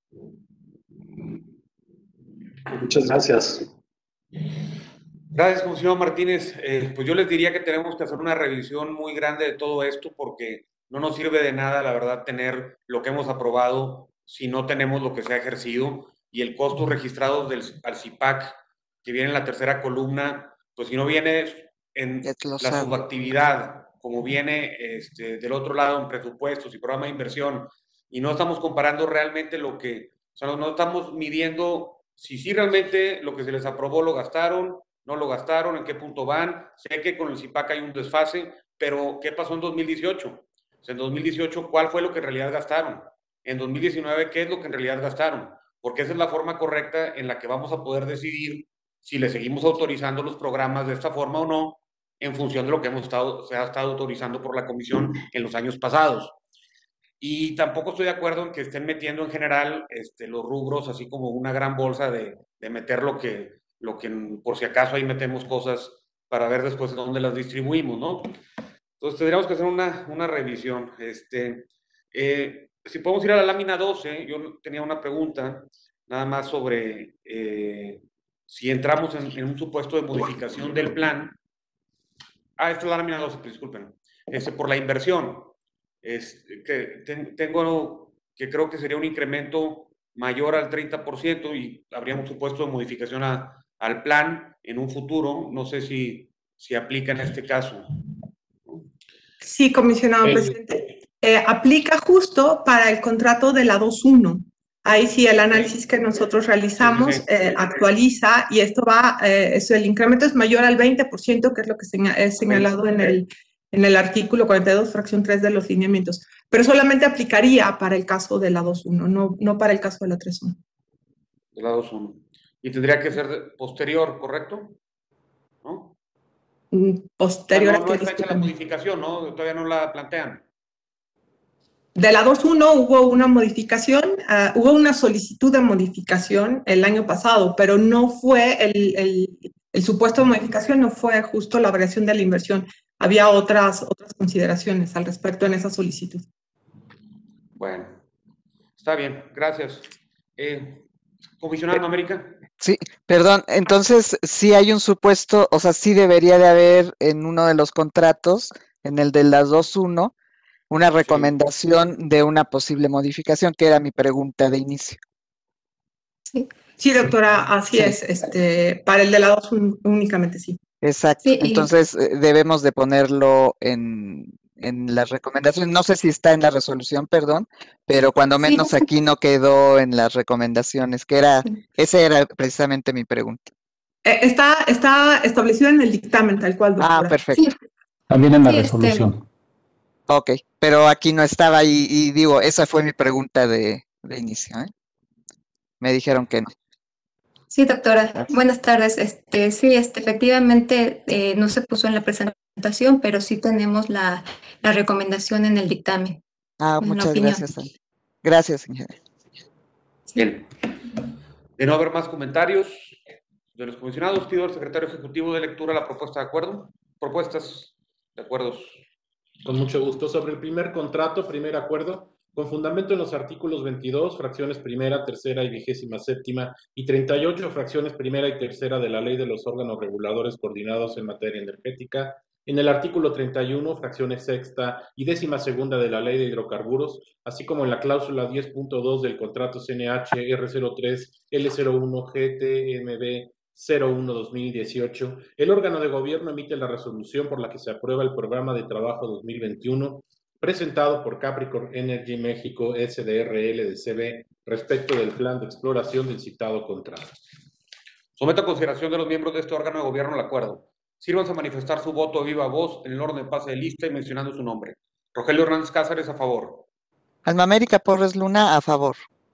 ellas. Muchas gracias. Gracias, comisionado Martínez. Eh, pues yo les diría que tenemos que hacer una revisión muy grande de todo esto porque no nos sirve de nada, la verdad, tener lo que hemos aprobado si no tenemos lo que se ha ejercido, y el costo registrado del, al C I P A C que viene en la tercera columna, pues si no viene en la subactividad, como viene este, del otro lado en presupuestos y programa de inversión, y no estamos comparando realmente lo que, o sea, no, no estamos midiendo si sí realmente lo que se les aprobó lo gastaron, no lo gastaron, en qué punto van. Sé que con el CIPAC hay un desfase, pero ¿qué pasó en dos mil dieciocho? O sea, en dos mil dieciocho, ¿cuál fue lo que en realidad gastaron? En dos mil diecinueve, ¿qué es lo que en realidad gastaron? Porque esa es la forma correcta en la que vamos a poder decidir si le seguimos autorizando los programas de esta forma o no, en función de lo que hemos estado, se ha estado autorizando por la comisión en los años pasados. Y tampoco estoy de acuerdo en que estén metiendo en general este, los rubros así como una gran bolsa de, de meter lo que, lo que por si acaso ahí metemos cosas para ver después dónde las distribuimos, ¿no? Entonces tendríamos que hacer una, una revisión. Este, eh, si podemos ir a la lámina doce, yo tenía una pregunta nada más sobre eh, si entramos en, en un supuesto de modificación del plan. Ah, esta es la lámina doce, disculpen. Este, por la inversión. Es, que ten, tengo que creo que sería un incremento mayor al treinta por ciento y habríamos supuesto de modificación a, al plan en un futuro. No sé si, si aplica en este caso. Sí, comisionado el... presidente. Eh, aplica justo para el contrato de la dos uno. Ahí sí el análisis que nosotros realizamos sí, sí, sí. Eh, actualiza y esto va, eh, eso, el incremento es mayor al veinte por ciento, que es lo que señal, es señalado en el, en el artículo cuarenta y dos, fracción tres de los lineamientos. Pero solamente aplicaría para el caso de la dos uno, no, no para el caso de la tres uno. De la dos uno. Y tendría que ser posterior, ¿correcto? ¿No? Posterior. O sea, no, no está hecha la modificación, ¿no? Todavía no la plantean. De la dos uno hubo una modificación, uh, hubo una solicitud de modificación el año pasado, pero no fue el, el, el supuesto de modificación, no fue justo la variación de la inversión. Había otras, otras consideraciones al respecto en esa solicitud. Bueno, está bien, gracias. Eh, Comisionado América. Sí, perdón, entonces sí hay un supuesto, o sea, sí debería de haber en uno de los contratos, en el de las dos uno, una recomendación sí. de una posible modificación, que era mi pregunta de inicio. Sí, sí doctora, así sí. es. Este, para el de la dos únicamente sí. Exacto. Sí, entonces y... debemos de ponerlo en, en las recomendaciones. No sé si está en la resolución, perdón, pero cuando menos sí. aquí no quedó en las recomendaciones, que era, sí. esa era precisamente mi pregunta. Eh, está, está establecido en el dictamen, tal cual, doctora. Ah, perfecto. Sí. También en la sí, resolución. Este... Ok, pero aquí no estaba y, y digo, esa fue mi pregunta de, de inicio, ¿eh? Me dijeron que no. Sí, doctora. Gracias. Buenas tardes. Este, sí, este, efectivamente eh, no se puso en la presentación, pero sí tenemos la, la recomendación en el dictamen. Ah, muchas gracias. Sandy. Gracias, ingeniero. Bien. De no haber más comentarios de los comisionados, pido al secretario ejecutivo de lectura la propuesta de acuerdo. Propuestas de acuerdos. Con mucho gusto. Sobre el primer contrato, primer acuerdo, con fundamento en los artículos veintidós, fracciones primera, tercera y vigésima séptima, y treinta y ocho, fracciones primera y tercera de la Ley de los Órganos Reguladores Coordinados en Materia Energética, en el artículo treinta y uno, fracciones sexta y décima segunda de la Ley de Hidrocarburos, así como en la cláusula diez punto dos del contrato C N H R cero tres L cero uno G T M B cero uno dos mil dieciocho, el órgano de gobierno emite la resolución por la que se aprueba el programa de trabajo dos mil veintiuno presentado por Capricorn Energy México S D R L de C B respecto del plan de exploración del citado contrato. Someto a consideración de los miembros de este órgano de gobierno el acuerdo. Sírvanse a manifestar su voto de viva voz en el orden de pase de lista y mencionando su nombre. Rogelio Hernández Cázares, a favor. Alma América Porres Luna, a favor.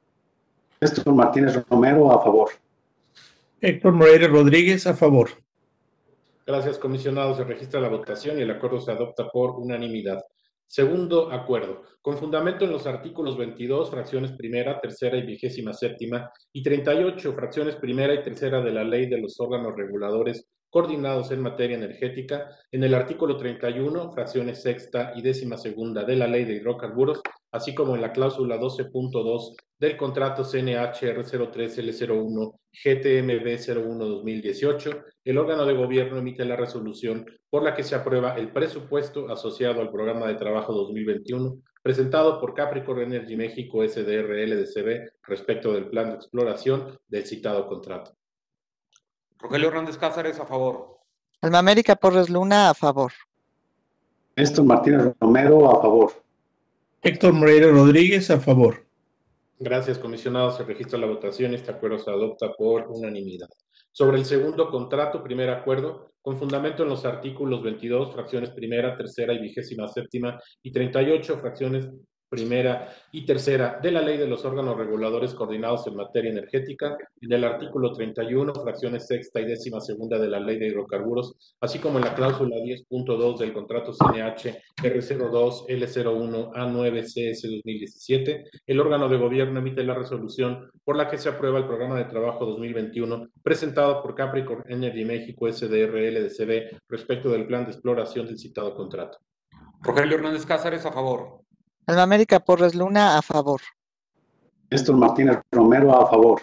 Néstor Martínez Romero, a favor. Héctor Moreira Rodríguez, a favor. Gracias, comisionado. Se registra la votación y el acuerdo se adopta por unanimidad. Segundo acuerdo, con fundamento en los artículos veintidós, fracciones primera, tercera y vigésima séptima, y treinta y ocho, fracciones primera y tercera de la Ley de los Órganos Reguladores Coordinados en Materia Energética, en el artículo treinta y uno, fracciones sexta y décima segunda de la Ley de Hidrocarburos, así como en la cláusula doce punto dos del contrato C N H R cero tres L cero uno G T M B cero uno dos mil dieciocho, el órgano de gobierno emite la resolución por la que se aprueba el presupuesto asociado al programa de trabajo dos mil veintiuno, presentado por Capricorn Energy México S D R L de C B respecto del plan de exploración del citado contrato. Rogelio Hernández Cázares, a favor. Alma América Porres Luna, a favor. Néstor Martínez Romero, a favor. Héctor Moreira Rodríguez, a favor. Gracias, comisionado. Se registra la votación y este acuerdo se adopta por unanimidad. Sobre el segundo contrato, primer acuerdo, con fundamento en los artículos veintidós, fracciones primera, tercera y vigésima séptima, y treinta y ocho, fracciones primera y tercera de la Ley de los Órganos Reguladores Coordinados en Materia Energética, y del artículo treinta y uno, fracciones sexta y décima segunda de la Ley de Hidrocarburos, así como en la cláusula diez punto dos del contrato C N H R cero dos L cero uno A nueve C S dos mil diecisiete, el órgano de gobierno emite la resolución por la que se aprueba el programa de trabajo dos mil veintiuno presentado por Capricorn Energy México S D R L D C B respecto del plan de exploración del citado contrato. Rogelio Hernández Cázares, a favor. Alma América Porres Luna, a favor. Néstor Martínez Romero, a favor.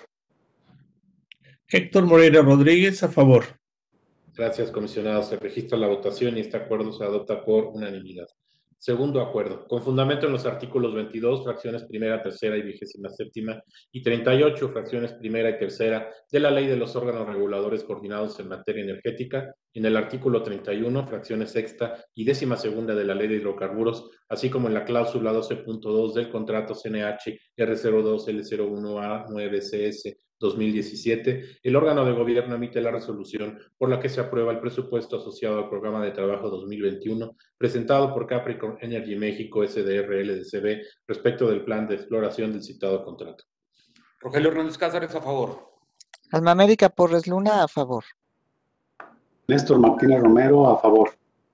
Héctor Moreira Rodríguez, a favor. Gracias, comisionado. Se registra la votación y este acuerdo se adopta por unanimidad. Segundo acuerdo, con fundamento en los artículos veintidós, fracciones primera, tercera y vigésima séptima, y treinta y ocho, fracciones primera y tercera de la Ley de los Órganos Reguladores Coordinados en Materia Energética, y en el artículo treinta y uno, fracciones sexta y décima segunda de la Ley de Hidrocarburos, así como en la cláusula doce punto dos del contrato C N H R cero dos L cero uno A nueve C S dos mil diecisiete, el órgano de gobierno emite la resolución por la que se aprueba el presupuesto asociado al programa de trabajo dos mil veintiuno presentado por Capricorn Energy México S D R L D C B respecto del plan de exploración del citado contrato. Rogelio Hernández Cázares, a favor. Alma América Porres Luna, a favor. Néstor Martínez Romero, a favor.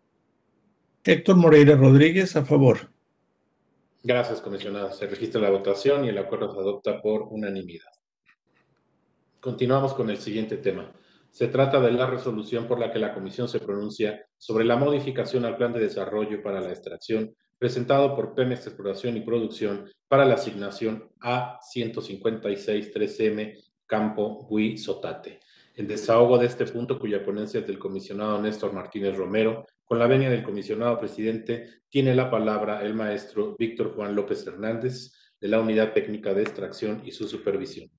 Héctor Moreira Rodríguez, a favor. Gracias, comisionado. Se registra la votación y el acuerdo se adopta por unanimidad. Continuamos con el siguiente tema. Se trata de la resolución por la que la Comisión se pronuncia sobre la modificación al Plan de Desarrollo para la Extracción presentado por Pemex Exploración y Producción para la asignación A ciento cincuenta y seis tres M Campo Hui Sotate. En desahogo de este punto, cuya ponencia es del comisionado Néstor Martínez Romero, con la venia del comisionado presidente, tiene la palabra el maestro Víctor Juan López Hernández, de la Unidad Técnica de Extracción y su supervisión.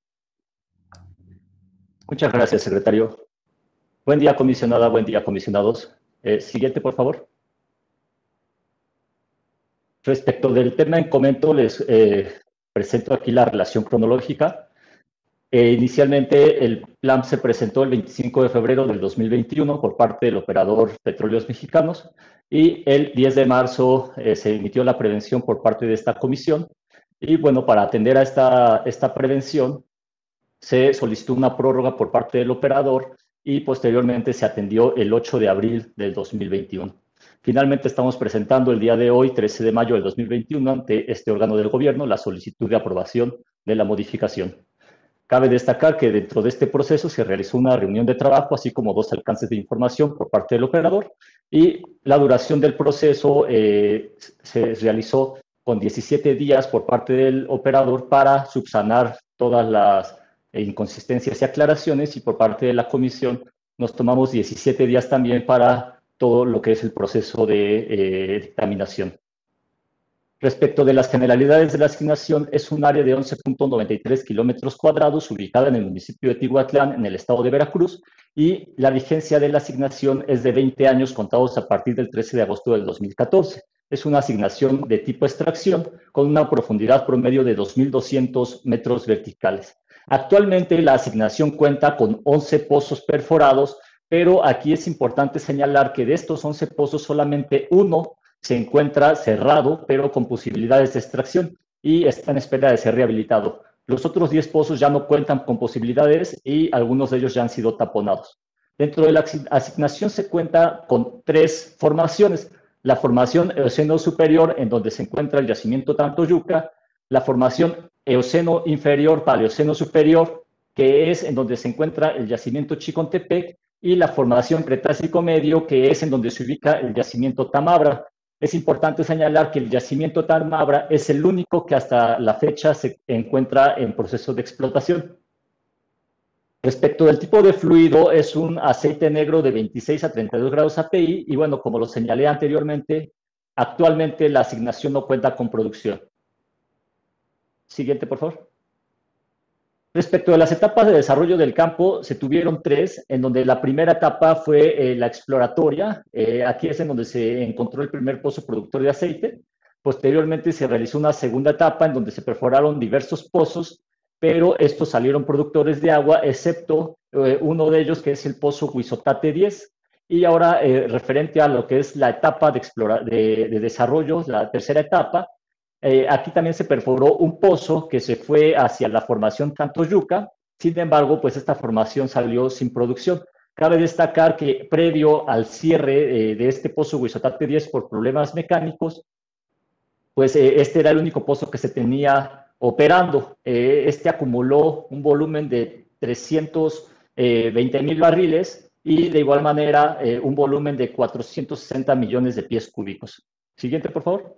Muchas gracias, secretario. Buen día, comisionada. Buen día, comisionados. Eh, siguiente, por favor. Respecto del tema en comento, les eh, presento aquí la relación cronológica. Eh, inicialmente, el plan se presentó el veinticinco de febrero del dos mil veintiuno por parte del operador Petróleos Mexicanos y el diez de marzo eh, se emitió la prevención por parte de esta comisión. Y bueno, para atender a esta, esta prevención, se solicitó una prórroga por parte del operador y posteriormente se atendió el ocho de abril del dos mil veintiuno. Finalmente estamos presentando el día de hoy, trece de mayo del dos mil veintiuno, ante este órgano del gobierno la solicitud de aprobación de la modificación. Cabe destacar que dentro de este proceso se realizó una reunión de trabajo, así como dos alcances de información por parte del operador, y la duración del proceso eh, se realizó con diecisiete días por parte del operador para subsanar todas las inconsistencias y aclaraciones, y por parte de la comisión nos tomamos diecisiete días también para todo lo que es el proceso de eh, dictaminación. Respecto de las generalidades de la asignación, es un área de once punto noventa y tres kilómetros cuadrados ubicada en el municipio de Tihuatlán, en el estado de Veracruz, y la vigencia de la asignación es de veinte años contados a partir del trece de agosto del dos mil catorce. Es una asignación de tipo extracción con una profundidad promedio de dos mil doscientos metros verticales. Actualmente la asignación cuenta con once pozos perforados, pero aquí es importante señalar que de estos once pozos solamente uno se encuentra cerrado, pero con posibilidades de extracción y está en espera de ser rehabilitado. Los otros diez pozos ya no cuentan con posibilidades y algunos de ellos ya han sido taponados. Dentro de la asignación se cuenta con tres formaciones. La formación Eoceno superior, en donde se encuentra el yacimiento Tantoyuca, la formación Eoceno inferior, Paleoceno superior, que es en donde se encuentra el yacimiento Chicontepec, y la formación Cretácico medio, que es en donde se ubica el yacimiento Tamabra. Es importante señalar que el yacimiento Tamabra es el único que hasta la fecha se encuentra en proceso de explotación. Respecto del tipo de fluido, es un aceite negro de veintiséis a treinta y dos grados A P I, y bueno, como lo señalé anteriormente, actualmente la asignación no cuenta con producción. Siguiente, por favor. Respecto a las etapas de desarrollo del campo, se tuvieron tres, en donde la primera etapa fue eh, la exploratoria. Eh, aquí es en donde se encontró el primer pozo productor de aceite. Posteriormente se realizó una segunda etapa en donde se perforaron diversos pozos, pero estos salieron productores de agua, excepto eh, uno de ellos que es el pozo Huizotate diez. Y ahora, eh, referente a lo que es la etapa de, explora de, de desarrollo, la tercera etapa, Eh, aquí también se perforó un pozo que se fue hacia la formación Tantoyuca. Sin embargo, pues esta formación salió sin producción. Cabe destacar que previo al cierre eh, de este pozo Huizotate diez por problemas mecánicos, pues eh, este era el único pozo que se tenía operando. Eh, este acumuló un volumen de trescientos veinte mil barriles y de igual manera eh, un volumen de cuatrocientos sesenta millones de pies cúbicos. Siguiente, por favor.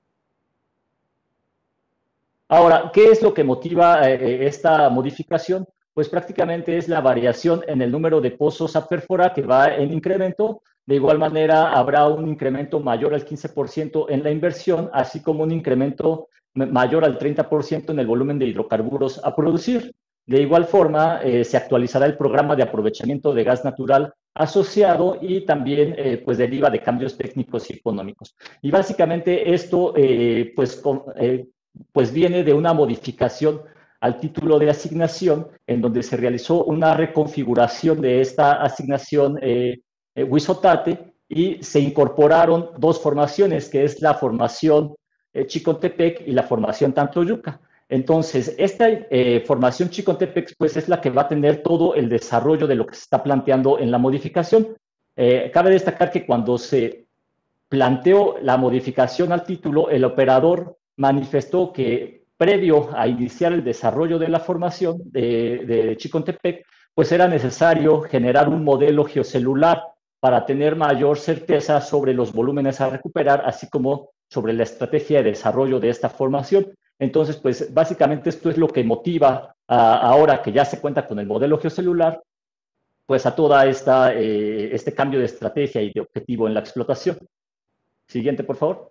Ahora, ¿qué es lo que motiva eh, esta modificación? Pues prácticamente es la variación en el número de pozos a perforar que va en incremento. De igual manera, habrá un incremento mayor al quince por ciento en la inversión, así como un incremento mayor al treinta por ciento en el volumen de hidrocarburos a producir. De igual forma, eh, se actualizará el programa de aprovechamiento de gas natural asociado y también eh, pues deriva de cambios técnicos y económicos. Y básicamente esto eh, pues, con, eh, pues viene de una modificación al título de asignación, en donde se realizó una reconfiguración de esta asignación eh, eh, Huizotate y se incorporaron dos formaciones, que es la formación eh, Chicontepec y la formación Tantoyuca. Entonces, esta eh, formación Chicontepec pues, es la que va a tener todo el desarrollo de lo que se está planteando en la modificación. Eh, cabe destacar que cuando se planteó la modificación al título, el operador manifestó que previo a iniciar el desarrollo de la formación de, de Chicontepec, pues era necesario generar un modelo geocelular para tener mayor certeza sobre los volúmenes a recuperar, así como sobre la estrategia de desarrollo de esta formación. Entonces, pues básicamente esto es lo que motiva a, ahora que ya se cuenta con el modelo geocelular, pues a toda esta eh, este cambio de estrategia y de objetivo en la explotación. Siguiente, por favor.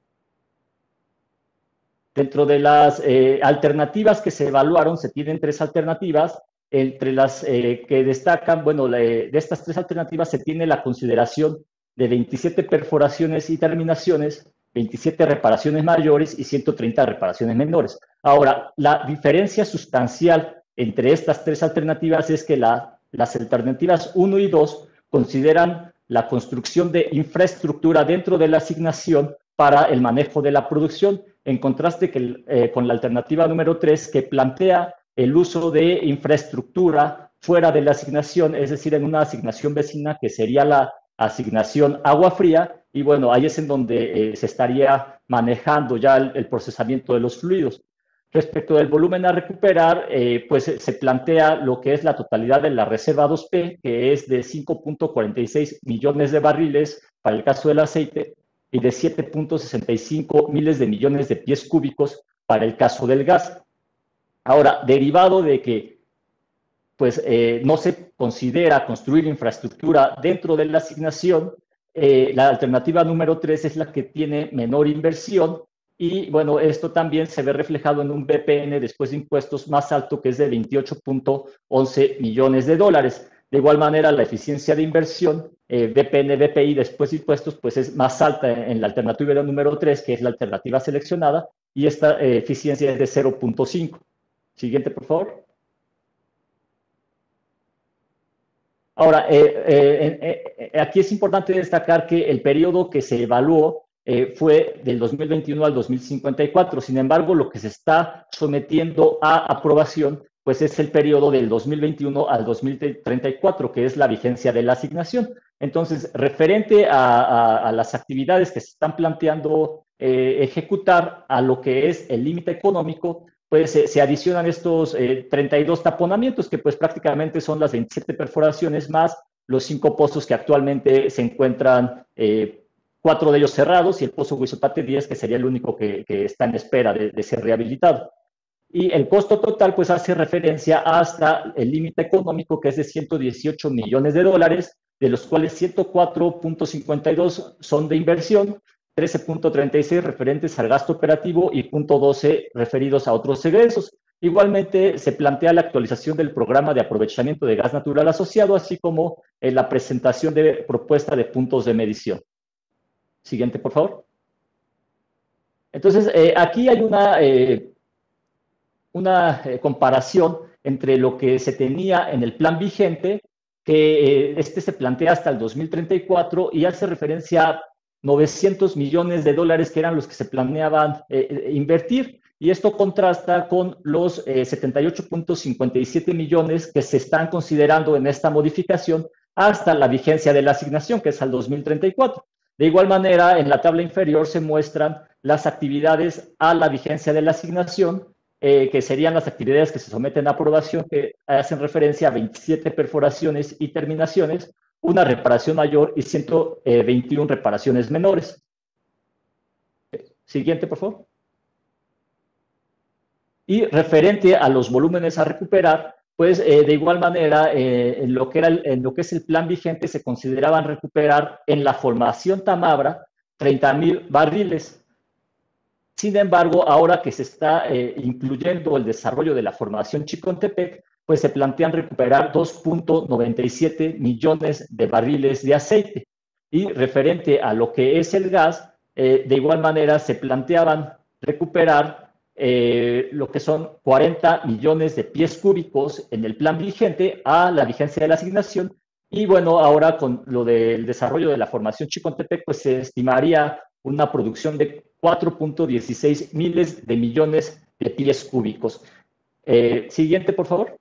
Dentro de las eh, alternativas que se evaluaron, se tienen tres alternativas. Entre las eh, que destacan, bueno, la, de estas tres alternativas se tiene la consideración de veintisiete perforaciones y terminaciones, veintisiete reparaciones mayores y ciento treinta reparaciones menores. Ahora, la diferencia sustancial entre estas tres alternativas es que la, las alternativas uno y dos consideran la construcción de infraestructura dentro de la asignación para el manejo de la producción, en contraste que, eh, con la alternativa número tres, que plantea el uso de infraestructura fuera de la asignación, es decir, en una asignación vecina que sería la asignación agua fría, y bueno, ahí es en donde eh, se estaría manejando ya el, el procesamiento de los fluidos. Respecto del volumen a recuperar, eh, pues se plantea lo que es la totalidad de la reserva dos P, que es de cinco punto cuarenta y seis millones de barriles para el caso del aceite, y de siete punto sesenta y cinco miles de millones de pies cúbicos para el caso del gas. Ahora, derivado de que pues, eh, no se considera construir infraestructura dentro de la asignación, eh, la alternativa número tres es la que tiene menor inversión y, bueno, esto también se ve reflejado en un B P N después de impuestos más alto, que es de veintiocho punto once millones de dólares. De igual manera, la eficiencia de inversión, eh, B P N, B P I después de impuestos, pues es más alta en, en la alternativa número tres, que es la alternativa seleccionada, y esta eh, eficiencia es de cero punto cinco. Siguiente, por favor. Ahora, eh, eh, eh, aquí es importante destacar que el periodo que se evaluó eh, fue del dos mil veintiuno al dos mil cincuenta y cuatro. Sin embargo, lo que se está sometiendo a aprobación pues es el periodo del dos mil veintiuno al dos mil treinta y cuatro, que es la vigencia de la asignación. Entonces, referente a, a, a las actividades que se están planteando eh, ejecutar a lo que es el límite económico, pues se, se adicionan estos eh, treinta y dos taponamientos, que pues prácticamente son las veintisiete perforaciones más los cinco pozos que actualmente se encuentran, eh, cuatro de ellos cerrados y el pozo Huizotate diez, que sería el único que, que está en espera de, de ser rehabilitado. Y el costo total pues hace referencia hasta el límite económico, que es de ciento dieciocho millones de dólares, de los cuales ciento cuatro punto cincuenta y dos son de inversión, trece punto treinta y seis referentes al gasto operativo y punto doce referidos a otros egresos. Igualmente, se plantea la actualización del programa de aprovechamiento de gas natural asociado, así como eh, la presentación de propuesta de puntos de medición. Siguiente, por favor. Entonces, eh, aquí hay una, eh, una eh, comparación entre lo que se tenía en el plan vigente, que eh, este se plantea hasta el dos mil treinta y cuatro y hace referencia a novecientos millones de dólares que eran los que se planeaban eh, invertir. Y esto contrasta con los eh, setenta y ocho punto cincuenta y siete millones que se están considerando en esta modificación hasta la vigencia de la asignación, que es al dos mil treinta y cuatro. De igual manera, en la tabla inferior se muestran las actividades a la vigencia de la asignación, eh, que serían las actividades que se someten a aprobación, que hacen referencia a veintisiete perforaciones y terminaciones, una reparación mayor y ciento veintiuna reparaciones menores. Siguiente, por favor. Y referente a los volúmenes a recuperar, pues eh, de igual manera, eh, en, lo que era el, en lo que es el plan vigente, se consideraban recuperar en la formación Tamabra treinta mil barriles. Sin embargo, ahora que se está eh, incluyendo el desarrollo de la formación Chicontepec, pues se plantean recuperar dos punto noventa y siete millones de barriles de aceite. Y referente a lo que es el gas, eh, de igual manera se planteaban recuperar Eh, lo que son cuarenta millones de pies cúbicos en el plan vigente a la vigencia de la asignación. Y bueno, ahora con lo del desarrollo de la formación Chicontepec, pues se estimaría una producción de cuatro punto dieciséis miles de millones de pies cúbicos. Eh, siguiente, por favor.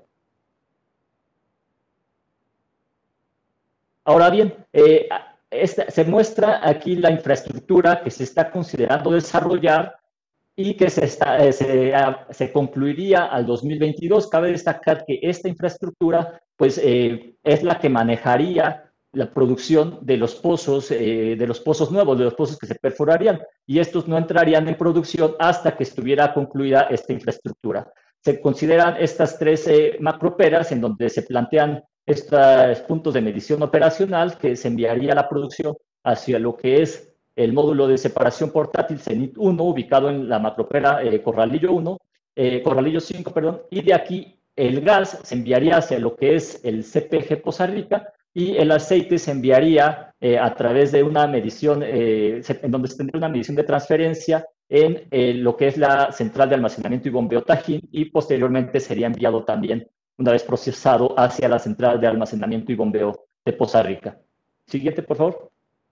Ahora bien, eh, esta, se muestra aquí la infraestructura que se está considerando desarrollar y que se, está, eh, se, uh, se concluiría al dos mil veintidós. Cabe destacar que esta infraestructura pues, eh, es la que manejaría la producción de los pozos, eh, de los pozos nuevos, de los pozos que se perforarían, y estos no entrarían en producción hasta que estuviera concluida esta infraestructura. Se consideran estas tres eh, macroperas en donde se plantean estos puntos de medición operacional que se enviaría la producción hacia lo que es el módulo de separación portátil CENIT uno, ubicado en la macropera eh, Corralillo uno, eh, Corralillo cinco, perdón, y de aquí el gas se enviaría hacia lo que es el C P G Poza Rica, y el aceite se enviaría eh, a través de una medición, eh, en donde se tendría una medición de transferencia en eh, lo que es la central de almacenamiento y bombeo Tajín, y posteriormente sería enviado también, una vez procesado, hacia la central de almacenamiento y bombeo de Poza Rica. Siguiente, por favor.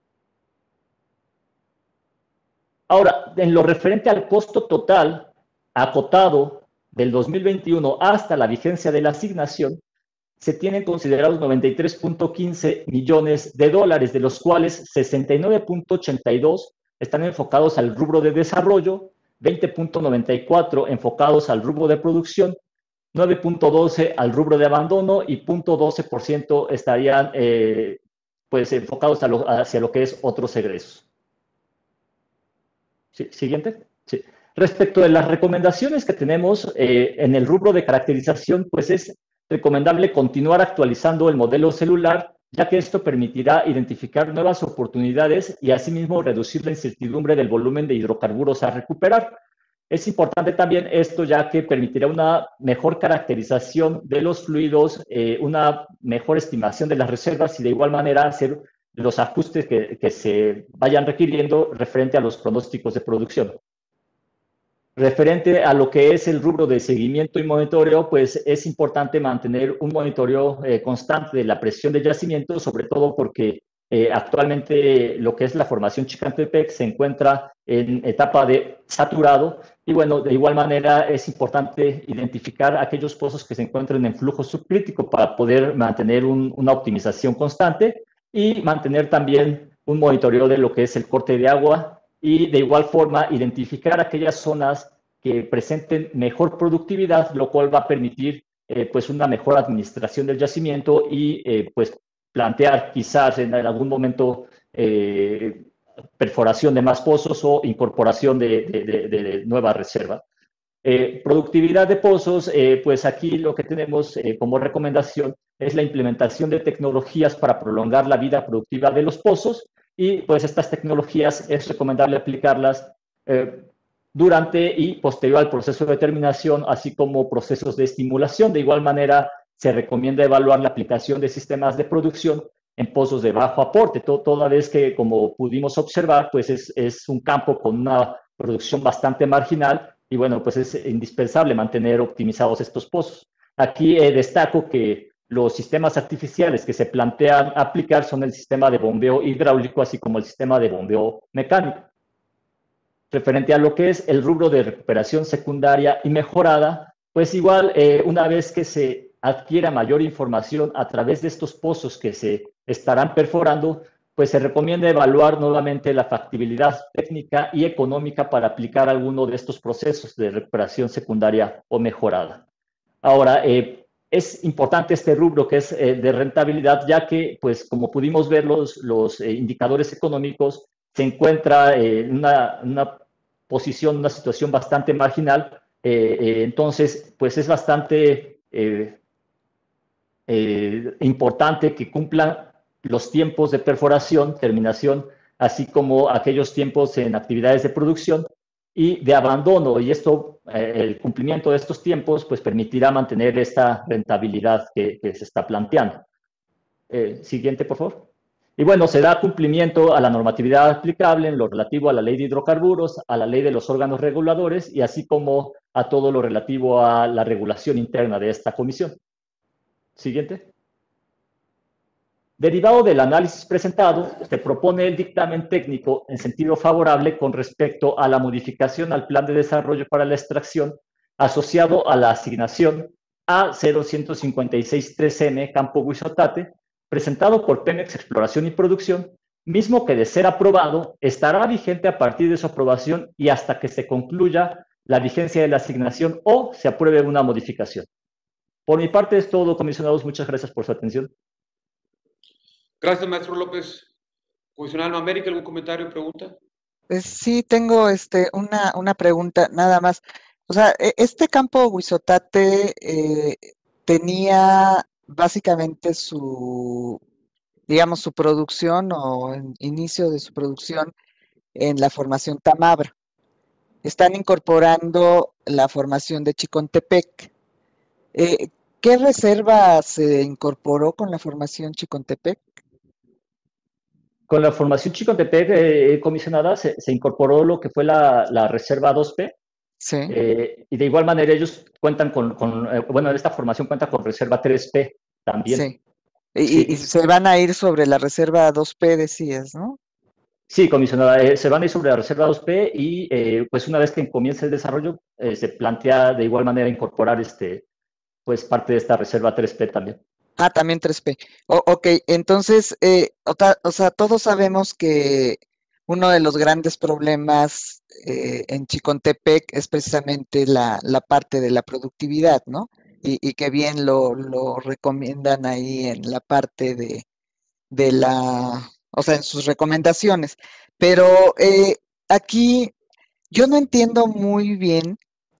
Ahora, en lo referente al costo total acotado del dos mil veintiuno hasta la vigencia de la asignación, se tienen considerados noventa y tres punto quince millones de dólares, de los cuales sesenta y nueve punto ochenta y dos están enfocados al rubro de desarrollo, veinte punto noventa y cuatro enfocados al rubro de producción, nueve punto doce al rubro de abandono y zero punto doce por ciento estarían eh, pues, enfocados a lo, hacia lo que es otros egresos. Sí, siguiente. Sí. Respecto de las recomendaciones que tenemos eh, en el rubro de caracterización, pues es recomendable continuar actualizando el modelo celular, ya que esto permitirá identificar nuevas oportunidades y asimismo reducir la incertidumbre del volumen de hidrocarburos a recuperar. Es importante también esto, ya que permitirá una mejor caracterización de los fluidos, eh, una mejor estimación de las reservas y de igual manera hacer los ajustes que, que se vayan requiriendo referente a los pronósticos de producción. Referente a lo que es el rubro de seguimiento y monitoreo, pues es importante mantener un monitoreo eh, constante de la presión de yacimiento, sobre todo porque eh, actualmente lo que es la formación Chicontepec se encuentra en etapa de saturado, y bueno, de igual manera es importante identificar aquellos pozos que se encuentren en flujo subcrítico para poder mantener un, una optimización constante y mantener también un monitoreo de lo que es el corte de agua, y de igual forma identificar aquellas zonas que presenten mejor productividad, lo cual va a permitir eh, pues una mejor administración del yacimiento y eh, pues plantear quizás en algún momento eh, perforación de más pozos o incorporación de, de, de, de nueva reserva. Eh, productividad de pozos, eh, pues aquí lo que tenemos eh, como recomendación es la implementación de tecnologías para prolongar la vida productiva de los pozos, y pues estas tecnologías es recomendable aplicarlas eh, durante y posterior al proceso de terminación, así como procesos de estimulación. De igual manera, se recomienda evaluar la aplicación de sistemas de producción en pozos de bajo aporte, to toda vez que, como pudimos observar, pues es, es un campo con una producción bastante marginal y, bueno, pues es indispensable mantener optimizados estos pozos. Aquí eh, destaco que los sistemas artificiales que se plantean aplicar son el sistema de bombeo hidráulico, así como el sistema de bombeo mecánico. Referente a lo que es el rubro de recuperación secundaria y mejorada, pues igual, eh, una vez que se adquiera mayor información a través de estos pozos que se estarán perforando, pues se recomienda evaluar nuevamente la factibilidad técnica y económica para aplicar alguno de estos procesos de recuperación secundaria o mejorada. Ahora, eh, es importante este rubro que es eh, de rentabilidad, ya que, pues, como pudimos ver, los, los eh, indicadores económicos se encuentra eh, en una, una posición, una situación bastante marginal. Eh, eh, entonces, pues es bastante eh, eh, importante que cumplan los tiempos de perforación, terminación, así como aquellos tiempos en actividades de producción y de abandono. Y esto, eh, el cumplimiento de estos tiempos, pues permitirá mantener esta rentabilidad que, que se está planteando. Eh, siguiente, por favor. Y bueno, se da cumplimiento a la normatividad aplicable en lo relativo a la ley de hidrocarburos, a la ley de los órganos reguladores y así como a todo lo relativo a la regulación interna de esta comisión. Siguiente. Derivado del análisis presentado, se propone el dictamen técnico en sentido favorable con respecto a la modificación al plan de desarrollo para la extracción asociado a la asignación A cero uno cinco seis tres M Campo Huizotate, presentado por Pemex Exploración y Producción, mismo que de ser aprobado, estará vigente a partir de su aprobación y hasta que se concluya la vigencia de la asignación o se apruebe una modificación. Por mi parte es todo, comisionados. Muchas gracias por su atención. Gracias, maestro López. Comisionado Alma América, ¿algún comentario o pregunta? Pues sí, tengo este, una, una pregunta nada más. O sea, este campo Huizotate eh, tenía básicamente su, digamos, su producción o el inicio de su producción en la formación Tamabra. Están incorporando la formación de Chicontepec. Eh, ¿Qué reserva se incorporó con la formación Chicontepec? Con la formación Chicontepec, eh, comisionada, se, se incorporó lo que fue la, la reserva dos P. Sí. Eh, y de igual manera ellos cuentan con, con eh, bueno, esta formación cuenta con reserva tres P también. Sí. Y, sí. y se van a ir sobre la reserva dos P, decías, ¿no? Sí, comisionada, eh, se van a ir sobre la reserva dos P y eh, pues una vez que comience el desarrollo, eh, se plantea de igual manera incorporar este, pues parte de esta reserva tres P también. Ah, también tres P. O, ok, entonces, eh, o, ta, o sea, todos sabemos que uno de los grandes problemas eh, en Chicontepec es precisamente la, la parte de la productividad, ¿no? Y, y que bien lo, lo recomiendan ahí en la parte de, de la, o sea, en sus recomendaciones. Pero eh, aquí yo no entiendo muy bien,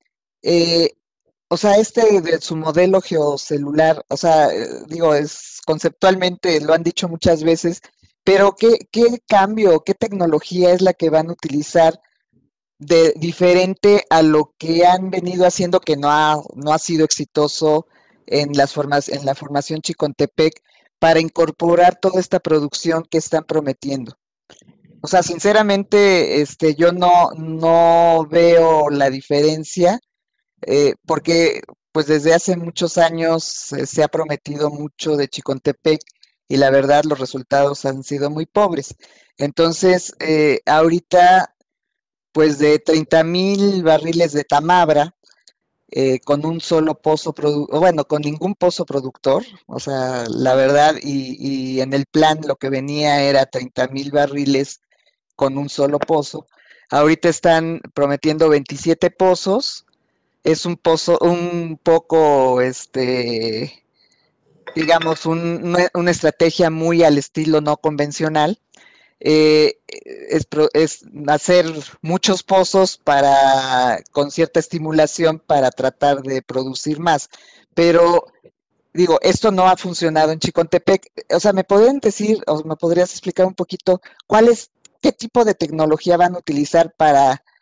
eh, o sea, este de su modelo geocelular, o sea, digo, es conceptualmente, lo han dicho muchas veces, pero ¿qué, qué cambio, qué tecnología es la que van a utilizar de diferente a lo que han venido haciendo que no ha, no ha sido exitoso en las formas, en la formación Chicontepec para incorporar toda esta producción que están prometiendo? O sea, sinceramente, este, yo no, no veo la diferencia. Eh, porque pues desde hace muchos años eh, se ha prometido mucho de Chicontepec y la verdad los resultados han sido muy pobres. Entonces, eh, ahorita, pues de treinta mil barriles de Tamabra, eh, con un solo pozo, produ bueno, con ningún pozo productor, o sea, la verdad, y, y en el plan lo que venía era treinta mil barriles con un solo pozo. Ahorita están prometiendo veintisiete pozos. Es un pozo, un poco, este, digamos, un, una estrategia muy al estilo no convencional. Eh, es, es hacer muchos pozos para, con cierta estimulación para tratar de producir más. Pero, digo, esto no ha funcionado en Chicontepec. O sea, ¿me podrían decir, o me podrías explicar un poquito cuál es, qué tipo de tecnología van a utilizar para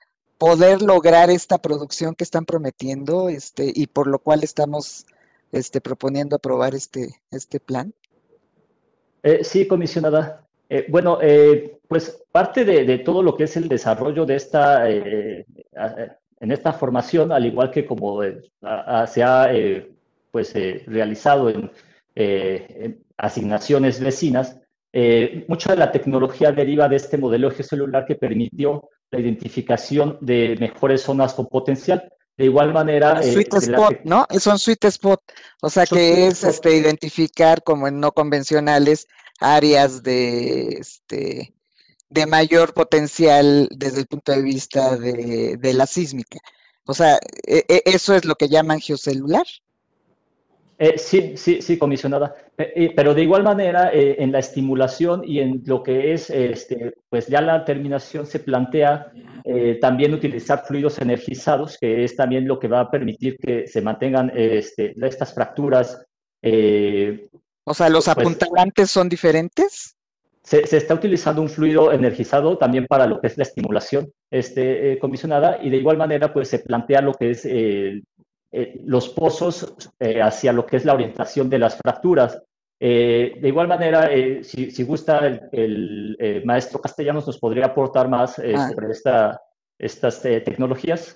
poder lograr esta producción que están prometiendo, este, y por lo cual estamos este, proponiendo aprobar este, este plan? Eh, sí, comisionada. Eh, bueno, eh, pues parte de, de todo lo que es el desarrollo de esta, eh, en esta formación, al igual que como eh, a, a, se ha eh, pues, eh, realizado en, eh, en asignaciones vecinas, eh, mucha de la tecnología deriva de este modelo geocelular que permitió la identificación de mejores zonas con potencial. De igual manera... Eh, sweet spot, ¿no? Son sweet spot, o sea que es este, identificar como en no convencionales áreas de, este, de mayor potencial desde el punto de vista de, de la sísmica. O sea, e, e, ¿eso es lo que llaman geocelular? Eh, sí, sí, sí, comisionada. Eh, pero de igual manera, eh, en la estimulación y en lo que es, este, pues ya la terminación se plantea eh, también utilizar fluidos energizados, que es también lo que va a permitir que se mantengan este, estas fracturas. Eh, o sea, ¿los pues, apuntalantes son diferentes? Se, se está utilizando un fluido energizado también para lo que es la estimulación este, eh, comisionada, y de igual manera, pues se plantea lo que es... Eh, Eh, los pozos eh, hacia lo que es la orientación de las fracturas. Eh, de igual manera, eh, si, si gusta, el, el eh, maestro Castellanos nos podría aportar más eh, ah. sobre esta, estas eh, tecnologías.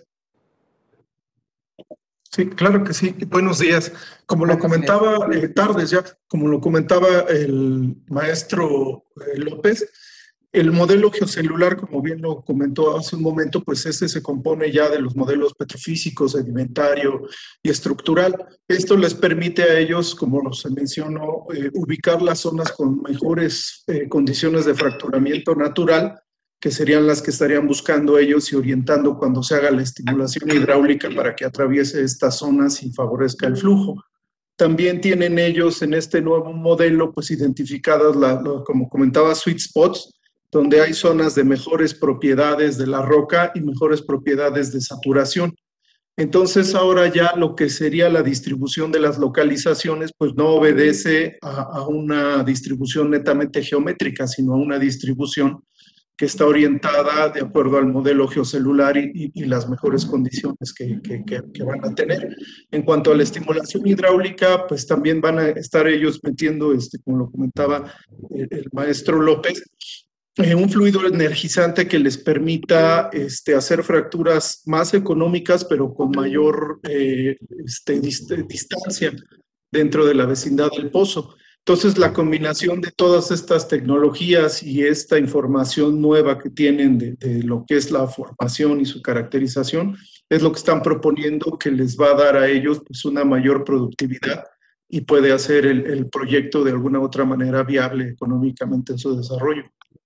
Sí, claro que sí. Buenos días. Como lo comentaba, eh, tardes ya, como lo comentaba el maestro eh, López, el modelo geocelular, como bien lo comentó hace un momento, pues este se compone ya de los modelos petrofísico, sedimentario y estructural. Esto les permite a ellos, como se mencionó, eh, ubicar las zonas con mejores eh, condiciones de fracturamiento natural, que serían las que estarían buscando ellos y orientando cuando se haga la estimulación hidráulica para que atraviese estas zonas y favorezca el flujo. También tienen ellos en este nuevo modelo, pues identificadas, la, lo, como comentaba, sweet spots, donde hay zonas de mejores propiedades de la roca y mejores propiedades de saturación. Entonces ahora ya lo que sería la distribución de las localizaciones, pues no obedece a, a una distribución netamente geométrica, sino a una distribución que está orientada de acuerdo al modelo geocelular y, y, y las mejores condiciones que, que, que, que van a tener. En cuanto a la estimulación hidráulica, pues también van a estar ellos metiendo, este, como lo comentaba el, el maestro López, Eh, un fluido energizante que les permita este, hacer fracturas más económicas, pero con mayor eh, este, dist distancia dentro de la vecindad del pozo. Entonces, la combinación de todas estas tecnologías y esta información nueva que tienen de, de lo que es la formación y su caracterización es lo que están proponiendo, que les va a dar a ellos pues, una mayor productividad y puede hacer el, el proyecto de alguna u otra manera viable económicamente en su desarrollo.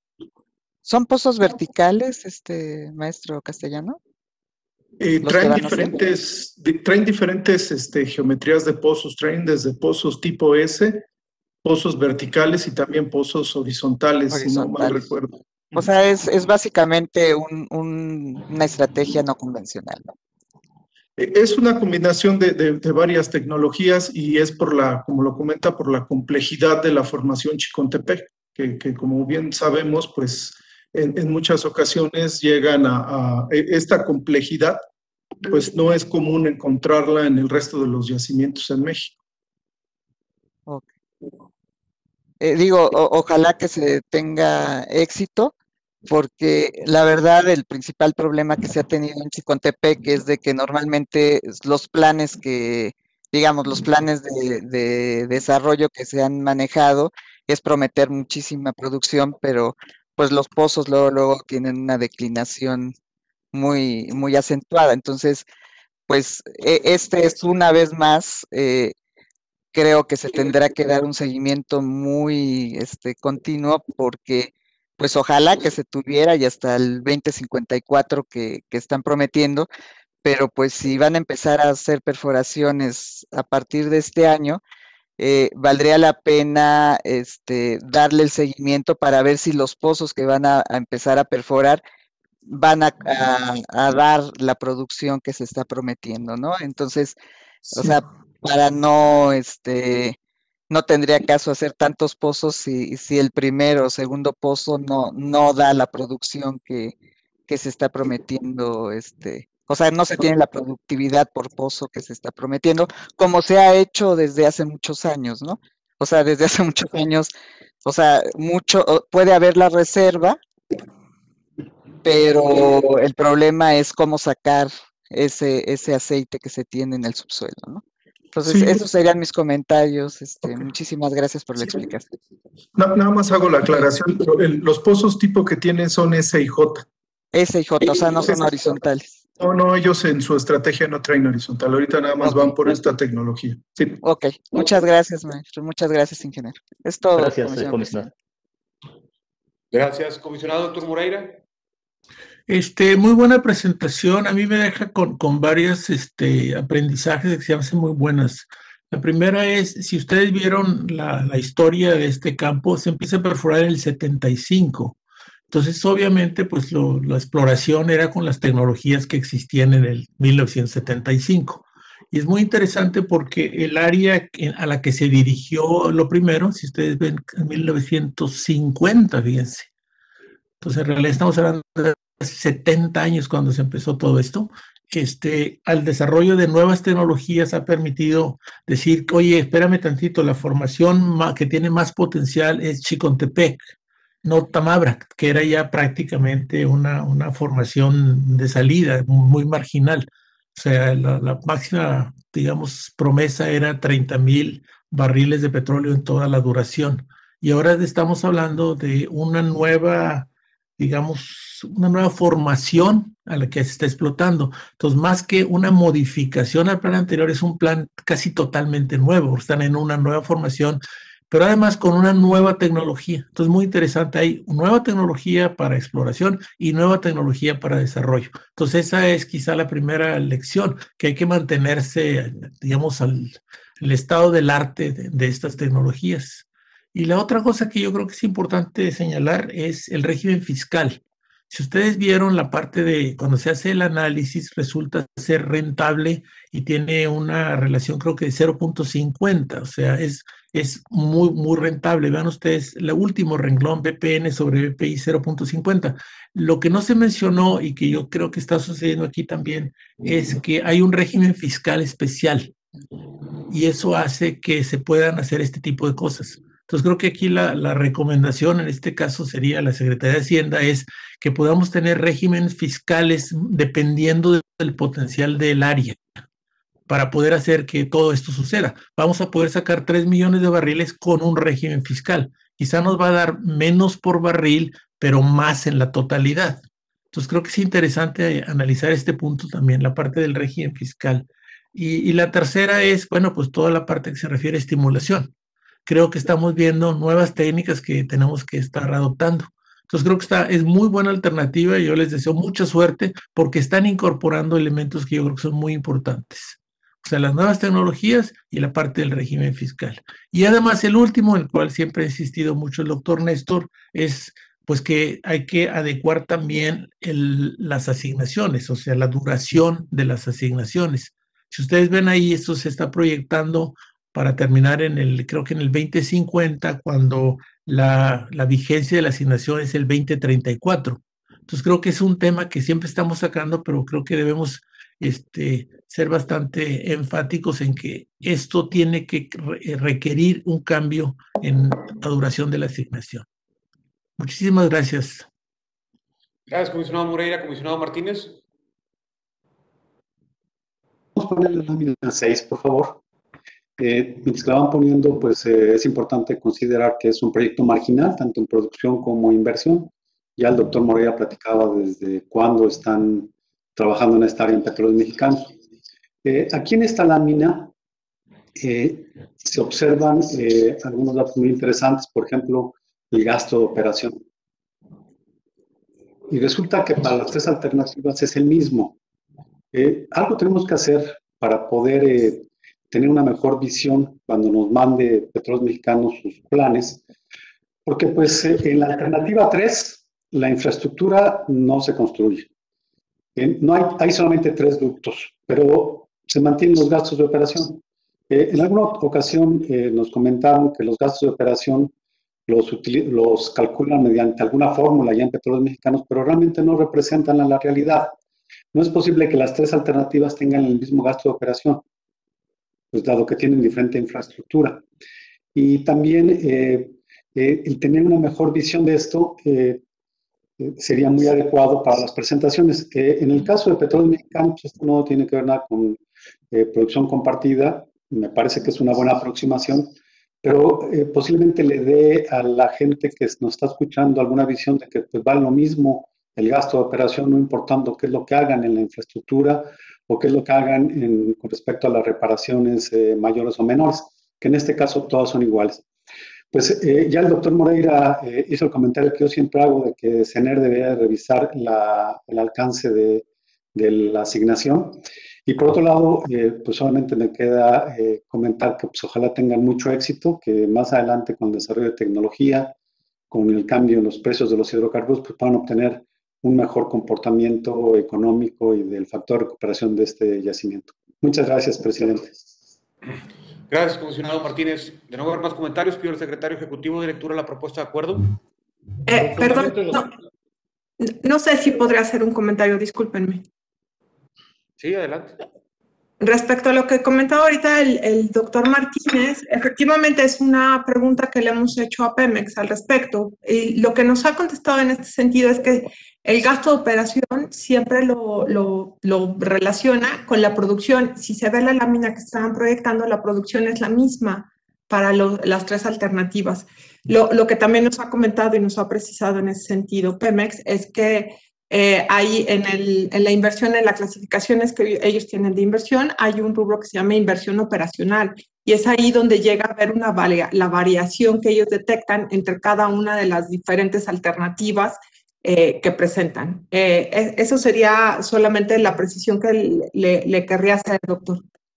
¿Son pozos verticales, este maestro Castellano? Eh, traen, diferentes, de, traen diferentes este, geometrías de pozos, traen desde pozos tipo S, pozos verticales y también pozos horizontales, horizontales. Si no mal recuerdo. O sea, es, es básicamente un, un, una estrategia no convencional, ¿no? Es una combinación de, de, de varias tecnologías y es por la, como lo comenta, por la complejidad de la formación Chicontepec, que, que como bien sabemos, pues en, en muchas ocasiones llegan a, a esta complejidad, pues no es común encontrarla en el resto de los yacimientos en México. Okay. Eh, digo, o, ojalá que se tenga éxito, porque la verdad el principal problema que se ha tenido en Chicontepec es de que normalmente los planes que, digamos, los planes de, de desarrollo que se han manejado es prometer muchísima producción, pero pues los pozos luego, luego tienen una declinación muy, muy acentuada. Entonces, pues este es una vez más, eh, creo que se tendrá que dar un seguimiento muy este, continuo, porque pues ojalá que se tuviera y hasta el veinte cincuenta y cuatro que, que están prometiendo, pero pues si van a empezar a hacer perforaciones a partir de este año, eh, valdría la pena este, darle el seguimiento para ver si los pozos que van a, a empezar a perforar van a, a, a dar la producción que se está prometiendo, ¿no? Entonces, sí. O sea, para no, este, no tendría caso hacer tantos pozos si, si el primero o segundo pozo no, no da la producción que, que se está prometiendo, este, o sea, no se tiene la productividad por pozo que se está prometiendo, como se ha hecho desde hace muchos años, ¿no? O sea, desde hace muchos años, o sea, mucho, puede haber la reserva, pero el problema es cómo sacar ese, ese aceite que se tiene en el subsuelo, ¿no? Entonces, sí. Esos serían mis comentarios. Este, okay. Muchísimas gracias por la explicación. No, nada más hago la aclaración. Los pozos tipo que tienen son S y J. S y J, o sea, no son horizontales. No, no, ellos en su estrategia no traen horizontal. Ahorita nada más okay. van por esta tecnología. Sí. Ok, muchas gracias, maestro. Muchas gracias, ingeniero. Es todo. Gracias, comisionado. comisionado. Gracias, comisionado doctor Moreira. Este, muy buena presentación. A mí me deja con, con varios este, aprendizajes que se hacen muy buenas. La primera es, si ustedes vieron la, la historia de este campo, se empieza a perforar en el setenta y cinco. Entonces, obviamente, pues lo, la exploración era con las tecnologías que existían en el mil novecientos setenta y cinco. Y es muy interesante porque el área a la que se dirigió lo primero, si ustedes ven, en mil novecientos cincuenta, fíjense. Entonces, en realidad estamos hablando de setenta años cuando se empezó todo esto. Este, al desarrollo de nuevas tecnologías ha permitido decir, oye, espérame tantito, la formación que tiene más potencial es Chicontepec, no Tamabra, que era ya prácticamente una, una formación de salida muy marginal. O sea, la, la máxima, digamos, promesa era treinta mil barriles de petróleo en toda la duración. Y ahora estamos hablando de una nueva, digamos, una nueva formación a la que se está explotando. Entonces, más que una modificación al plan anterior, es un plan casi totalmente nuevo. Están en una nueva formación, pero además con una nueva tecnología. Entonces, muy interesante. Hay nueva tecnología para exploración y nueva tecnología para desarrollo. Entonces, esa es quizá la primera lección, que hay que mantenerse, digamos, al, al estado del arte de, de estas tecnologías. Y la otra cosa que yo creo que es importante señalar es el régimen fiscal. Si ustedes vieron la parte de cuando se hace el análisis, resulta ser rentable y tiene una relación creo que de cero punto cincuenta, o sea, es, es muy, muy rentable. Vean ustedes, el último renglón, B P N sobre B P I cero punto cincuenta. Lo que no se mencionó y que yo creo que está sucediendo aquí también es que hay un régimen fiscal especial y eso hace que se puedan hacer este tipo de cosas. Entonces creo que aquí la, la recomendación en este caso sería a la Secretaría de Hacienda es que podamos tener regímenes fiscales dependiendo del potencial del área para poder hacer que todo esto suceda. Vamos a poder sacar tres millones de barriles con un régimen fiscal. Quizá nos va a dar menos por barril, pero más en la totalidad. Entonces creo que es interesante analizar este punto también, la parte del régimen fiscal. Y, y la tercera es, bueno, pues toda la parte que se refiere a estimulación. Creo que estamos viendo nuevas técnicas que tenemos que estar adoptando. Entonces creo que esta es muy buena alternativa y yo les deseo mucha suerte porque están incorporando elementos que yo creo que son muy importantes. O sea, las nuevas tecnologías y la parte del régimen fiscal. Y además el último, en el cual siempre ha insistido mucho el doctor Néstor, es pues que hay que adecuar también el, las asignaciones, o sea, la duración de las asignaciones. Si ustedes ven ahí, esto se está proyectando para terminar en el, creo que en el veinte cincuenta, cuando la, la vigencia de la asignación es el veinte treinta y cuatro. Entonces creo que es un tema que siempre estamos sacando, pero creo que debemos este, ser bastante enfáticos en que esto tiene que re requerir un cambio en la duración de la asignación. Muchísimas gracias. Gracias, comisionado Moreira. Comisionado Martínez. Vamos a poner la lámina seis, por favor. Eh, mientras la van poniendo, pues eh, es importante considerar que es un proyecto marginal, tanto en producción como inversión. Ya el doctor Moreira platicaba desde cuándo están trabajando en esta área en Petróleos Mexicanos. Eh, aquí en esta lámina eh, se observan eh, algunos datos muy interesantes, por ejemplo, el gasto de operación. Y resulta que para las tres alternativas es el mismo. Eh, algo tenemos que hacer para poder eh, tener una mejor visión cuando nos mande Petróleos Mexicanos sus planes, porque pues eh, en la alternativa tres la infraestructura no se construye. Eh, no hay, hay solamente tres ductos, pero se mantienen los gastos de operación. Eh, en alguna ocasión eh, nos comentaron que los gastos de operación los, los calculan mediante alguna fórmula ya en Petróleos Mexicanos, pero realmente no representan a la realidad. No es posible que las tres alternativas tengan el mismo gasto de operación, pues dado que tienen diferente infraestructura. Y también eh, eh, el tener una mejor visión de esto eh, eh, sería muy adecuado para las presentaciones. Eh, en el caso de Petróleos Mexicanos, pues esto no tiene que ver nada con eh, producción compartida, me parece que es una buena aproximación, pero eh, posiblemente le dé a la gente que nos está escuchando alguna visión de que pues, vale lo mismo el gasto de operación, no importando qué es lo que hagan en la infraestructura o qué es lo que hagan en, con respecto a las reparaciones eh, mayores o menores, que en este caso todas son iguales. Pues eh, ya el doctor Moreira eh, hizo el comentario que yo siempre hago de que CENER debería revisar la, el alcance de, de la asignación. Y por otro lado, eh, pues solamente me queda eh, comentar que pues, ojalá tengan mucho éxito, que más adelante con el desarrollo de tecnología, con el cambio en los precios de los hidrocarburos, pues puedan obtener un mejor comportamiento económico y del factor de recuperación de este yacimiento. Muchas gracias, presidente. Gracias, comisionado Martínez. De no haber más comentarios, pido al secretario ejecutivo de lectura la propuesta de acuerdo. Eh, perdón, no, no sé si podría hacer un comentario, discúlpenme. Sí, adelante. Respecto a lo que comentaba ahorita el, el doctor Martínez, efectivamente es una pregunta que le hemos hecho a Pemex al respecto. Y lo que nos ha contestado en este sentido es que el gasto de operación siempre lo, lo, lo relaciona con la producción. Si se ve la lámina que estaban proyectando, la producción es la misma para lo, las tres alternativas. Lo, lo que también nos ha comentado y nos ha precisado en ese sentido Pemex es que Eh, hay en, el, en la inversión, en las clasificaciones que ellos tienen de inversión, hay un rubro que se llama inversión operacional y es ahí donde llega a haber una varia, la variación que ellos detectan entre cada una de las diferentes alternativas eh, que presentan. Eh, eso sería solamente la precisión que le, le querría hacer, doctor.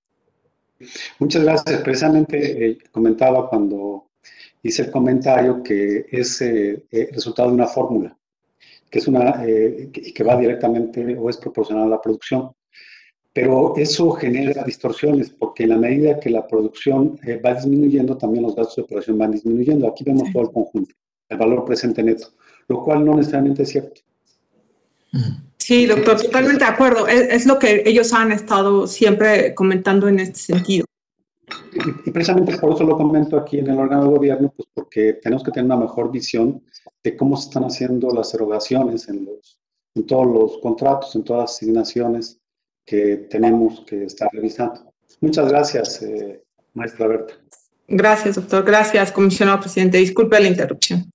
Muchas gracias. Precisamente eh, comentaba cuando hice el comentario que es eh, eh, resultado de una fórmula, que es una eh, que, que va directamente o es proporcional a la producción. Pero eso genera distorsiones, porque en la medida que la producción eh, va disminuyendo, también los gastos de operación van disminuyendo. Aquí vemos todo el conjunto, el valor presente neto, lo cual no necesariamente es cierto. Sí, doctor, totalmente de acuerdo. Es, es lo que ellos han estado siempre comentando en este sentido. Y, y precisamente por eso lo comento aquí en el órgano de gobierno, pues porque tenemos que tener una mejor visión de cómo se están haciendo las erogaciones en, los, en todos los contratos, en todas las asignaciones que tenemos que estar revisando. Muchas gracias, eh, maestra Berta. Gracias, doctor. Gracias, comisionado presidente. Disculpe la interrupción.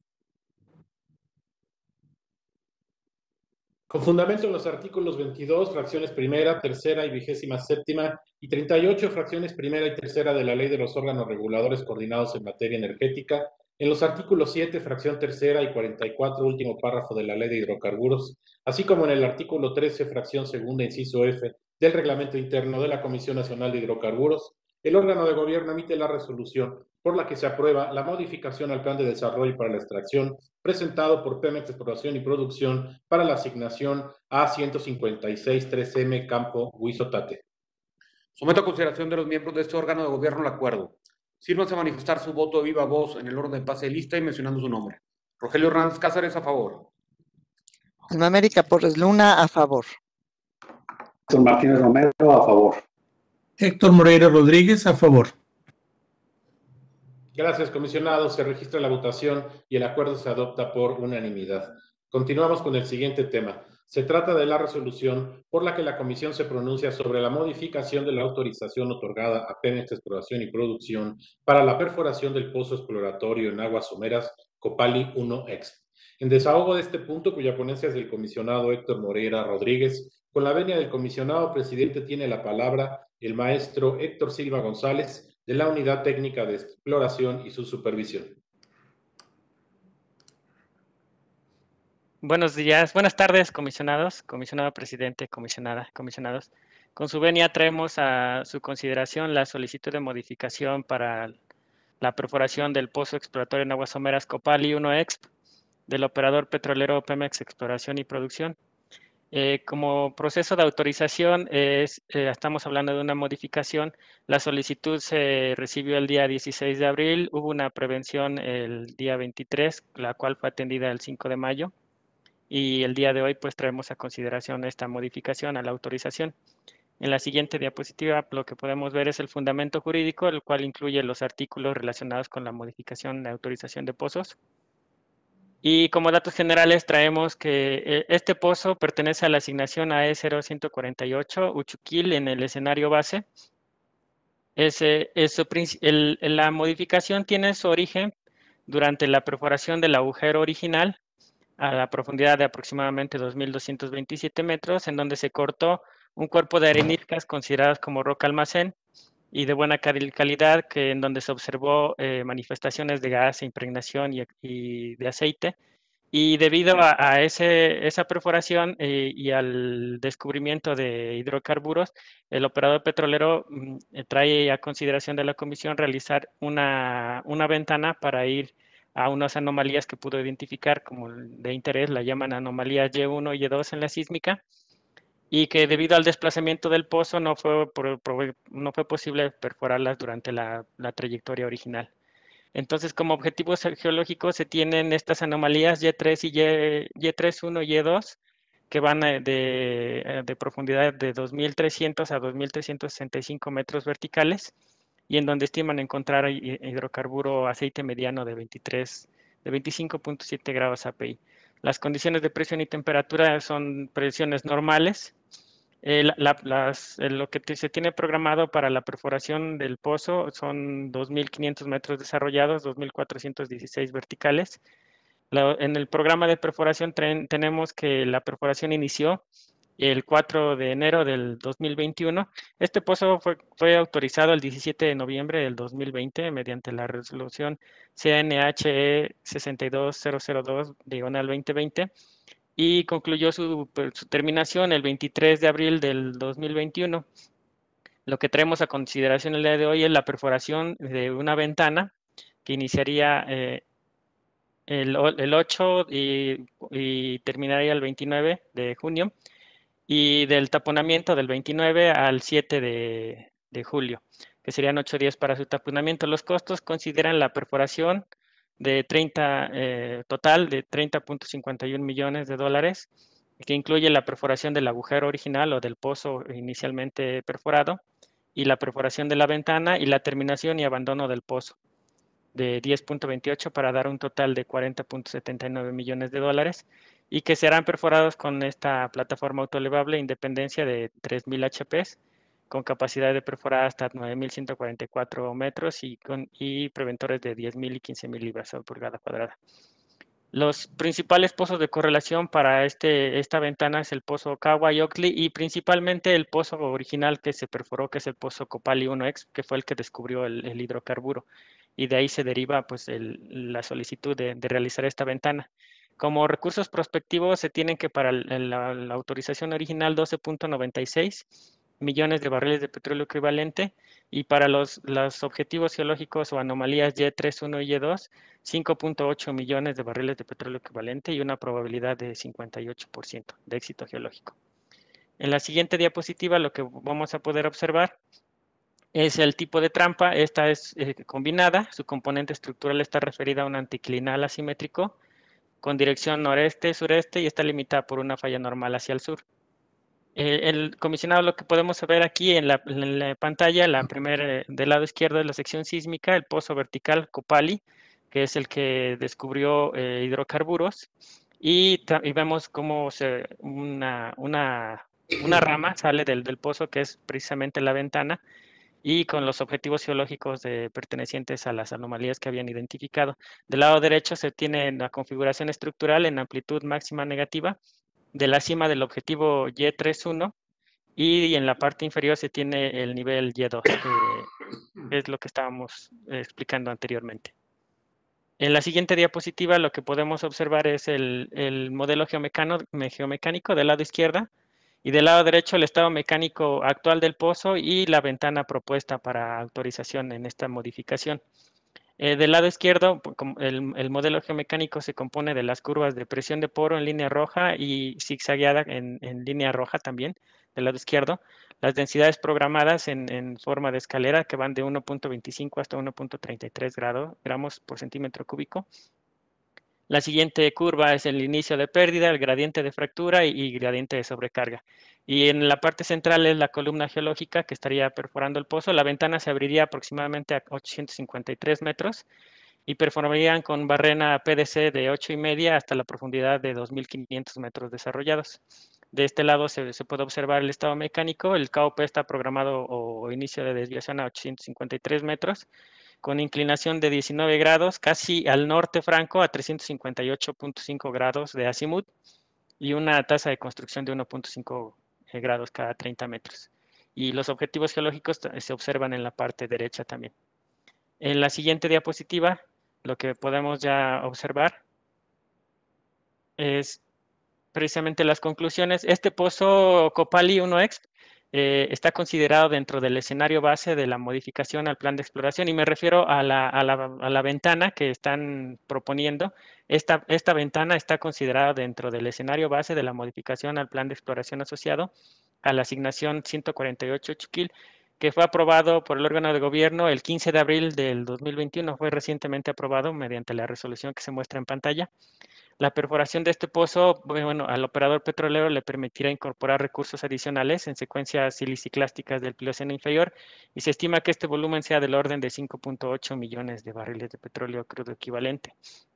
Con fundamento en los artículos veintidós, fracciones primera, tercera y vigésima séptima, y treinta y ocho, fracciones primera y tercera de la Ley de los órganos reguladores coordinados en materia energética, en los artículos siete, fracción tercera, y cuarenta y cuatro, último párrafo de la Ley de Hidrocarburos, así como en el artículo trece, fracción segunda, inciso F, del Reglamento Interno de la Comisión Nacional de Hidrocarburos, el órgano de gobierno emite la resolución por la que se aprueba la modificación al Plan de Desarrollo para la Extracción presentado por Pemex Exploración y Producción para la asignación A ciento cincuenta y seis tres M Campo Huizotate. Someto a consideración de los miembros de este órgano de gobierno el acuerdo. Sírvanse a manifestar su voto de viva voz en el orden de pase de lista y mencionando su nombre. Rogelio Hernández Cázares, a favor. Alma América Porres Luna, a favor. Héctor Martínez Romero, a favor. Héctor Moreira Rodríguez, a favor. Gracias, comisionado. Se registra la votación y el acuerdo se adopta por unanimidad. Continuamos con el siguiente tema. Se trata de la resolución por la que la comisión se pronuncia sobre la modificación de la autorización otorgada a Pemex Exploración y Producción para la perforación del pozo exploratorio en aguas someras Copali uno Exp. En desahogo de este punto, cuya ponencia es del comisionado Héctor Moreira Rodríguez, con la venia del comisionado presidente tiene la palabra el maestro Héctor Silva González, de la Unidad Técnica de Exploración y su Supervisión. Buenos días, buenas tardes, comisionados, comisionado presidente, comisionada, comisionados. Con su venia traemos a su consideración la solicitud de modificación para la perforación del pozo exploratorio en aguas someras Copali uno Exp del operador petrolero Pemex Exploración y Producción. Eh, como proceso de autorización, es, eh, estamos hablando de una modificación. La solicitud se recibió el día dieciséis de abril, hubo una prevención el día veintitrés, la cual fue atendida el cinco de mayo. Y el día de hoy pues traemos a consideración esta modificación a la autorización. En la siguiente diapositiva lo que podemos ver es el fundamento jurídico, el cual incluye los artículos relacionados con la modificación de autorización de pozos. Y como datos generales traemos que este pozo pertenece a la asignación A E cero ciento cuarenta y ocho Uchuquil en el escenario base. Ese, eso, el, la modificación tiene su origen durante la perforación del agujero original a la profundidad de aproximadamente dos mil doscientos veintisiete metros, en donde se cortó un cuerpo de areniscas consideradas como roca almacén y de buena calidad, que en donde se observó eh, manifestaciones de gas, impregnación y, y de aceite. Y debido a, a ese, esa perforación eh, y al descubrimiento de hidrocarburos, el operador petrolero mm, trae a consideración de la comisión realizar una, una ventana para ir a unas anomalías que pudo identificar como de interés, la llaman anomalías Y uno y Y dos en la sísmica, y que debido al desplazamiento del pozo no fue, por, por, no fue posible perforarlas durante la, la trayectoria original. Entonces, como objetivos geológicos se tienen estas anomalías Y tres y Y tres uno y Y dos, que van de, de profundidad de dos mil trescientos a dos mil trescientos sesenta y cinco metros verticales, y en donde estiman encontrar hidrocarburo aceite mediano de veintitrés, de veinticinco punto siete grados A P I. Las condiciones de presión y temperatura son presiones normales. Eh, la, la, las, lo que se tiene programado para la perforación del pozo son dos mil quinientos metros desarrollados, dos mil cuatrocientos dieciséis verticales. La, en el programa de perforación ten, tenemos que la perforación inició el cuatro de enero del dos mil veintiuno. Este pozo fue, fue autorizado el diecisiete de noviembre del dos mil veinte mediante la resolución C N H E sesenta y dos mil dos diagonal veinte veinte. Y concluyó su, su terminación el veintitrés de abril del dos mil veintiuno. Lo que traemos a consideración el día de hoy es la perforación de una ventana que iniciaría eh, el, el ocho y, y terminaría el veintinueve de junio, y del taponamiento del veintinueve al siete de, de julio, que serían ocho días para su taponamiento. Los costos consideran la perforación de treinta, eh, total de treinta punto cincuenta y uno millones de dólares, que incluye la perforación del agujero original o del pozo inicialmente perforado, y la perforación de la ventana y la terminación y abandono del pozo de diez punto veintiocho para dar un total de cuarenta punto setenta y nueve millones de dólares, y que serán perforados con esta plataforma autoelevable Independencia de tres mil H Pes, con capacidad de perforar hasta nueve mil ciento cuarenta y cuatro metros y, con, y preventores de diez mil y quince mil libras por pulgada cuadrada. Los principales pozos de correlación para este, esta ventana es el pozo Kawa y Oakley, y principalmente el pozo original que se perforó, que es el pozo Copali uno X, que fue el que descubrió el, el hidrocarburo, y de ahí se deriva pues, el, la solicitud de, de realizar esta ventana. Como recursos prospectivos se tienen que para la, la autorización original doce punto noventa y seis millones de barriles de petróleo equivalente, y para los, los objetivos geológicos o anomalías Y tres uno y Y dos, cinco punto ocho millones de barriles de petróleo equivalente y una probabilidad de cincuenta y ocho por ciento de éxito geológico. En la siguiente diapositiva lo que vamos a poder observar es el tipo de trampa. Esta es eh, combinada, su componente estructural está referida a un anticlinal asimétrico con dirección noreste-sureste y está limitada por una falla normal hacia el sur. Eh, el comisionado, lo que podemos ver aquí en la, en la pantalla, la primera del lado izquierdo es la sección sísmica, el pozo vertical Copali, que es el que descubrió eh, hidrocarburos, y, y vemos cómo se, una, una, una rama sale del, del pozo, que es precisamente la ventana, y con los objetivos geológicos de, pertenecientes a las anomalías que habían identificado. Del lado derecho se tiene la configuración estructural en amplitud máxima negativa de la cima del objetivo Y tres uno, y en la parte inferior se tiene el nivel Y dos, que es lo que estábamos explicando anteriormente. En la siguiente diapositiva lo que podemos observar es el, el modelo geomecánico del lado izquierdo, y del lado derecho el estado mecánico actual del pozo y la ventana propuesta para autorización en esta modificación. Eh, del lado izquierdo, el, el modelo geomecánico se compone de las curvas de presión de poro en línea roja y zigzagueada en, en línea roja también, del lado izquierdo. Las densidades programadas en, en forma de escalera que van de uno punto veinticinco hasta uno punto treinta y tres grado, gramos por centímetro cúbico. La siguiente curva es el inicio de pérdida, el gradiente de fractura y, y gradiente de sobrecarga. Y en la parte central es la columna geológica que estaría perforando el pozo. La ventana se abriría aproximadamente a ochocientos cincuenta y tres metros y perforarían con barrena P D C de ocho y media hasta la profundidad de dos mil quinientos metros desarrollados. De este lado se, se puede observar el estado mecánico. El K O P está programado o inicio de desviación a ochocientos cincuenta y tres metros, con inclinación de diecinueve grados, casi al norte franco a trescientos cincuenta y ocho punto cinco grados de azimut y una tasa de construcción de uno punto cinco grados cada treinta metros. Y los objetivos geológicos se observan en la parte derecha también. En la siguiente diapositiva, lo que podemos ya observar es precisamente las conclusiones. Este pozo Copali uno X eh, está considerado dentro del escenario base de la modificación al plan de exploración, y me refiero a la, a la, a la ventana que están proponiendo. Esta, esta ventana está considerada dentro del escenario base de la modificación al plan de exploración asociado a la asignación ciento cuarenta y ocho Chuquil, que fue aprobado por el órgano de gobierno el quince de abril del dos mil veintiuno. Fue recientemente aprobado mediante la resolución que se muestra en pantalla. La perforación de este pozo, bueno, al operador petrolero le permitirá incorporar recursos adicionales en secuencias siliciclásticas del Plioceno inferior, y se estima que este volumen sea del orden de cinco punto ocho millones de barriles de petróleo crudo equivalente.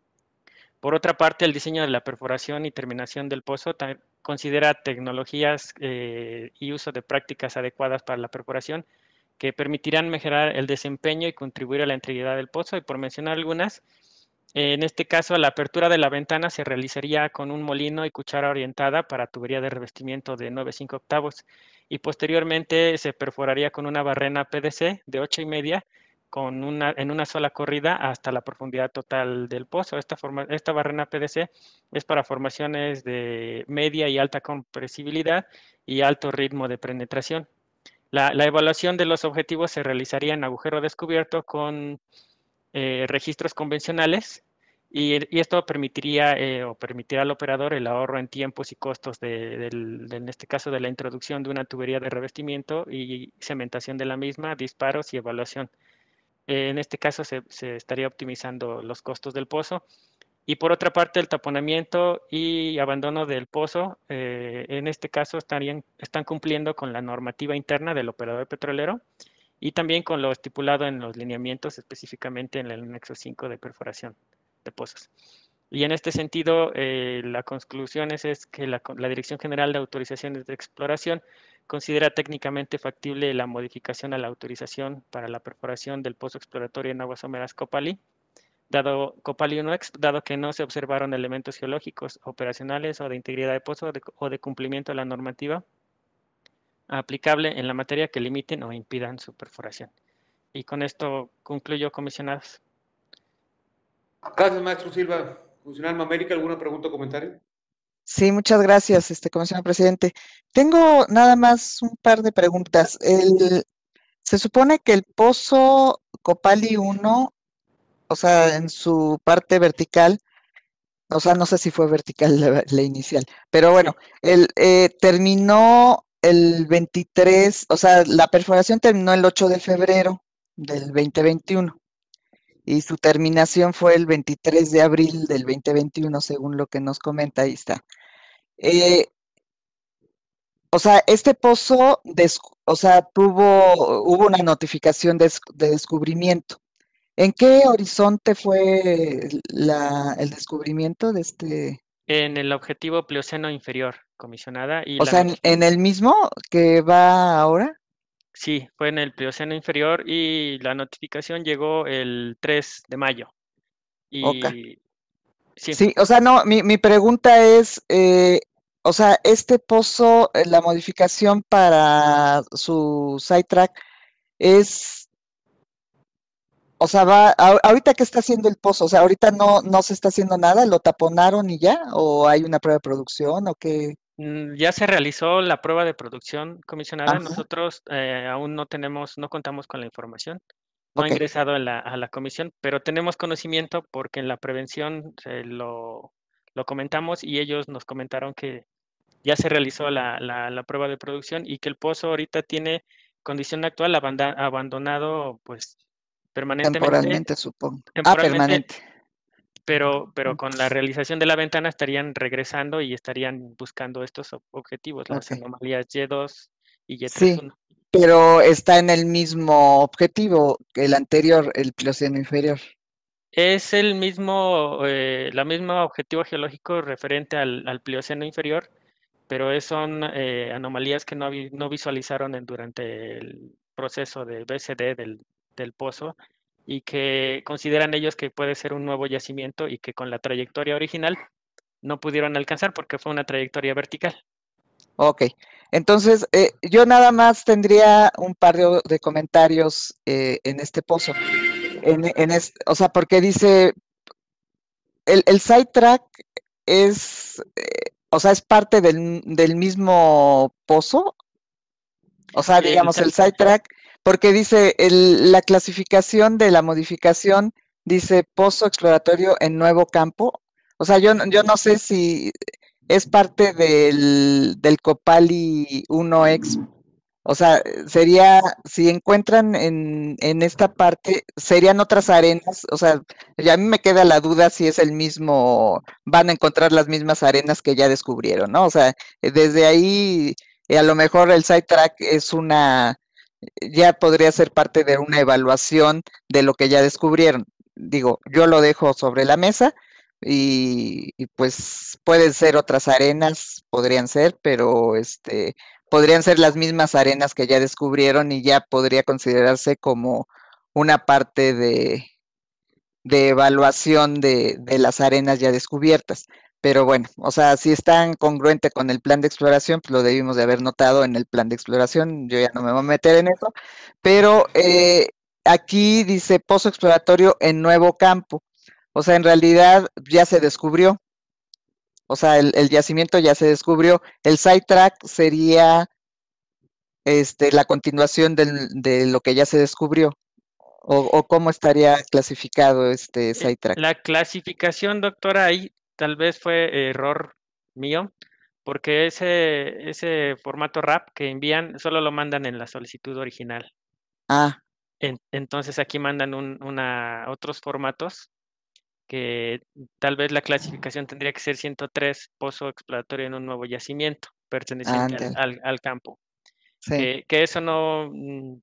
Por otra parte, el diseño de la perforación y terminación del pozo considera tecnologías eh, y uso de prácticas adecuadas para la perforación que permitirán mejorar el desempeño y contribuir a la integridad del pozo. Y por mencionar algunas, en este caso, la apertura de la ventana se realizaría con un molino y cuchara orientada para tubería de revestimiento de nueve punto cinco octavos, y posteriormente se perforaría con una barrena P D C de ocho y media con una, en una sola corrida hasta la profundidad total del pozo. Esta, forma, esta barrena P D C es para formaciones de media y alta compresibilidad y alto ritmo de penetración. La, la evaluación de los objetivos se realizaría en agujero descubierto con Eh, registros convencionales, y, y esto permitiría eh, o permitirá al operador el ahorro en tiempos y costos de, de, de, en este caso de la introducción de una tubería de revestimiento y cementación de la misma, disparos y evaluación. Eh, en este caso se, se estaría optimizando los costos del pozo. Y por otra parte, el taponamiento y abandono del pozo, eh, en este caso estarían, están cumpliendo con la normativa interna del operador petrolero y también con lo estipulado en los lineamientos, específicamente en el anexo cinco de perforación de pozos. Y en este sentido, eh, la conclusión es, es que la, la Dirección General de Autorizaciones de Exploración considera técnicamente factible la modificación a la autorización para la perforación del pozo exploratorio en aguas someras Copali, dado Copali uno X, dado que no se observaron elementos geológicos, operacionales o de integridad de pozo de, o de cumplimiento de la normativa aplicable en la materia que limiten o impidan su perforación. Y con esto concluyo, comisionados. Gracias, maestro Silva. Comisionada América, ¿alguna pregunta o comentario? Sí, muchas gracias, este comisionado presidente. Tengo nada más un par de preguntas. El, se supone que el pozo Copali uno, o sea, en su parte vertical, o sea, no sé si fue vertical la, la inicial, pero bueno, el, eh, terminó el veintitrés, o sea, la perforación terminó el ocho de febrero del veinte veintiuno y su terminación fue el veintitrés de abril del veinte veintiuno, según lo que nos comenta, ahí está. Eh, o sea, este pozo, des, o sea, tuvo, hubo una notificación de, de descubrimiento. ¿En qué horizonte fue la, el descubrimiento de este? En el objetivo Plioceno inferior, comisionada. Y o la sea, en, en el mismo que va ahora. Sí, fue en el Plioceno inferior y la notificación llegó el tres de mayo. Y okay. sí. sí, o sea, no, mi, mi pregunta es, eh, o sea, este pozo, la modificación para su sidetrack es, o sea, va, a, ahorita que está haciendo el pozo, o sea, ahorita no, no se está haciendo nada, lo taponaron y ya, o hay una prueba de producción o qué. Ya se realizó la prueba de producción, comisionada. Ajá. Nosotros eh, aún no tenemos, no contamos con la información. no ha Ok. ingresado a la, a la comisión, pero tenemos conocimiento porque en la prevención eh, lo, lo comentamos y ellos nos comentaron que ya se realizó la, la, la prueba de producción y que el pozo ahorita tiene condición actual abanda- abandonado pues permanentemente, Temporalmente, supongo. Ah, temporalmente, permanente. pero, pero con la realización de la ventana estarían regresando y estarían buscando estos ob- objetivos, las Ok. anomalías Y dos y Y tres Sí, punto uno. pero está en el mismo objetivo que el anterior, el Plioceno inferior. Es el mismo, eh, la mismo objetivo geológico referente al, al Plioceno inferior, pero es- son eh, anomalías que no, vi- no visualizaron en- durante el proceso de B C D del, del pozo y que consideran ellos que puede ser un nuevo yacimiento y que con la trayectoria original no pudieron alcanzar porque fue una trayectoria vertical. Ok. Entonces, eh, yo nada más tendría un par de, de comentarios eh, en este pozo. En, en es- o sea, porque dice, el, el sidetrack es, eh, o sea, es parte del, del mismo pozo. O sea, El, digamos, sa- el sidetrack, porque dice el- la clasificación de la modificación, dice pozo exploratorio en nuevo campo. O sea, yo, no- yo no sé si es parte del, del Copali uno X. O sea, sería, si encuentran en, en esta parte, serían otras arenas. O sea, ya a mí me queda la duda si es el mismo, van a encontrar las mismas arenas que ya descubrieron, ¿no? O sea, eh, desde ahí, eh, a lo mejor el sidetrack es una, ya podría ser parte de una evaluación de lo que ya descubrieron. Digo, yo lo dejo sobre la mesa y, y pues pueden ser otras arenas, podrían ser, pero este podrían ser las mismas arenas que ya descubrieron y ya podría considerarse como una parte de, de evaluación de, de las arenas ya descubiertas. Pero bueno, o sea, si están congruente con el plan de exploración, pues lo debimos de haber notado en el plan de exploración. Yo ya no me voy a meter en eso, pero eh, aquí dice pozo exploratorio en nuevo campo. O sea, en realidad ya se descubrió. O sea, el, el yacimiento ya se descubrió. El sidetrack sería este, la continuación del, de lo que ya se descubrió. O, o cómo estaría clasificado este eh, sidetrack. la clasificación, doctora, ahí tal vez fue error mío, porque ese, ese formato R A P que envían solo lo mandan en la solicitud original. Ah, En- entonces aquí mandan un, una, otros formatos que tal vez la clasificación tendría que ser ciento tres, pozo exploratorio en un nuevo yacimiento perteneciente al, ándale, al- al campo. sí. Que, que eso no, mm,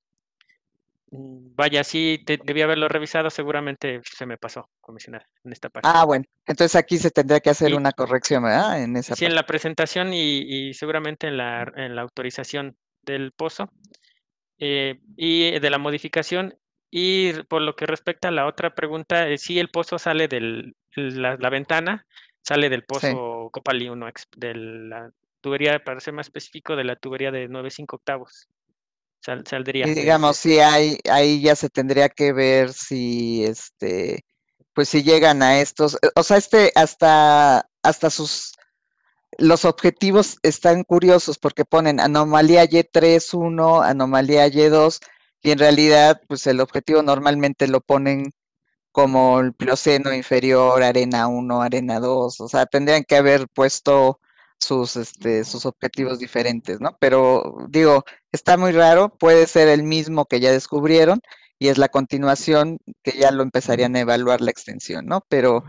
mm, vaya, sí, te- debí haberlo revisado, seguramente se me pasó, comisionada, en esta parte. Ah, bueno, entonces aquí se tendría que hacer Y una corrección, ¿verdad? En esa sí, en parte. la presentación y, y seguramente en la, en la autorización del pozo eh, y de la modificación. Y por lo que respecta a la otra pregunta, eh, sí, el pozo sale de la, la ventana, sale del Sí. pozo Copali uno, de la tubería, para ser más específico, de la tubería de nueve punto cinco octavos. Sal- saldría Y de, digamos, de- sí, hay, ahí ya se tendría que ver si, este, pues si llegan a estos, eh, o sea, este, hasta, hasta sus, los objetivos están curiosos porque ponen anomalía Y tres punto uno, anomalía Y dos, y en realidad, pues el objetivo normalmente lo ponen como el Plioceno inferior, arena uno, arena dos, o sea, tendrían que haber puesto sus, este, sus objetivos diferentes, ¿no? Pero digo, está muy raro, puede ser el mismo que ya descubrieron y es la continuación que ya lo empezarían a evaluar la extensión, ¿no? Pero,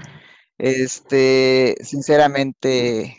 este, sinceramente,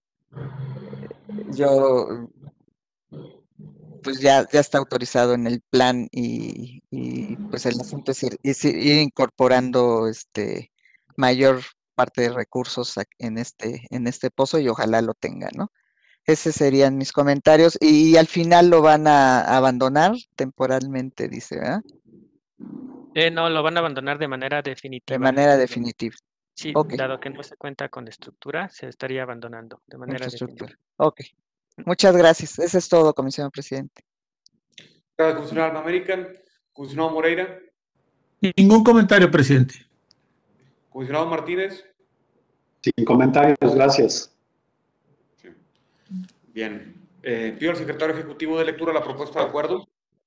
yo, pues ya, ya está autorizado en el plan y, y, pues el asunto es ir, es ir incorporando este mayor parte de recursos ac- en este, en este pozo y ojalá lo tenga, ¿no? Esos serían mis comentarios y, al final lo van a abandonar temporalmente, dice, ¿verdad? eh, no, lo van a abandonar de manera De definitiva. manera definitiva. Sí, Ok, dado que no se cuenta con estructura, se estaría abandonando de manera definitiva. infraestructura. Ok. Muchas gracias. Eso es todo, comisionado presidente. Gracias, comisionado Alma American. Comisionado Moreira. Ningún comentario, presidente. Comisionado Martínez. Sin comentarios, gracias. Sí. Bien. Eh, pido al secretario ejecutivo de lectura la propuesta de acuerdo.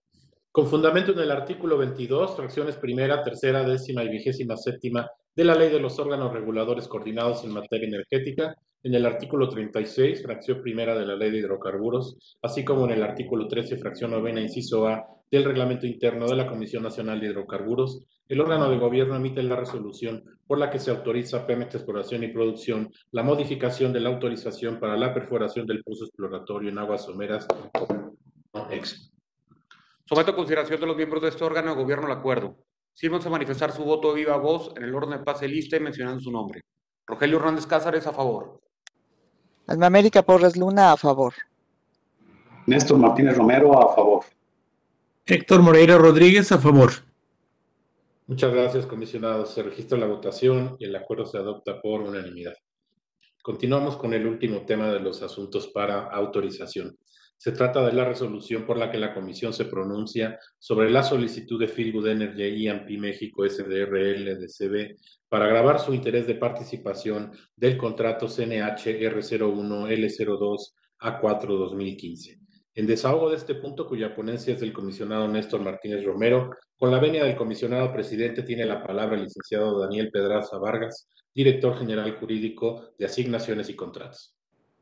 Con fundamento en el artículo veintidós, fracciones primera, tercera, décima y vigésima séptima de la Ley de los Órganos Reguladores Coordinados en Materia Energética, en el artículo treinta y seis, fracción primera de la Ley de Hidrocarburos, así como en el artículo trece, fracción novena, inciso A, del Reglamento Interno de la Comisión Nacional de Hidrocarburos, el órgano de gobierno emite la resolución por la que se autoriza a Pemex Exploración y Producción la modificación de la autorización para la perforación del pozo exploratorio en aguas someras ex. Someto a consideración de los miembros de este órgano de gobierno el acuerdo. Sírvanse a manifestar su voto de viva voz en el orden de pase lista y mencionando su nombre. Rogelio Hernández Cázares, a favor. Alma América Porres Luna, a favor. Néstor Martínez Romero, a favor. Héctor Moreira Rodríguez, a favor. Muchas gracias, comisionados. Se registra la votación y el acuerdo se adopta por unanimidad. Continuamos con el último tema de los asuntos para autorización. Se trata de la resolución por la que la Comisión se pronuncia sobre la solicitud de Feel Good Energy y E and P México S D R L D C B para agravar su interés de participación del contrato C N H R cero uno L cero dos A cuatro dos mil quince. En desahogo de este punto, cuya ponencia es del comisionado Néstor Martínez Romero, con la venia del comisionado presidente tiene la palabra el licenciado Daniel Pedraza Vargas, director general jurídico de Asignaciones y Contratos.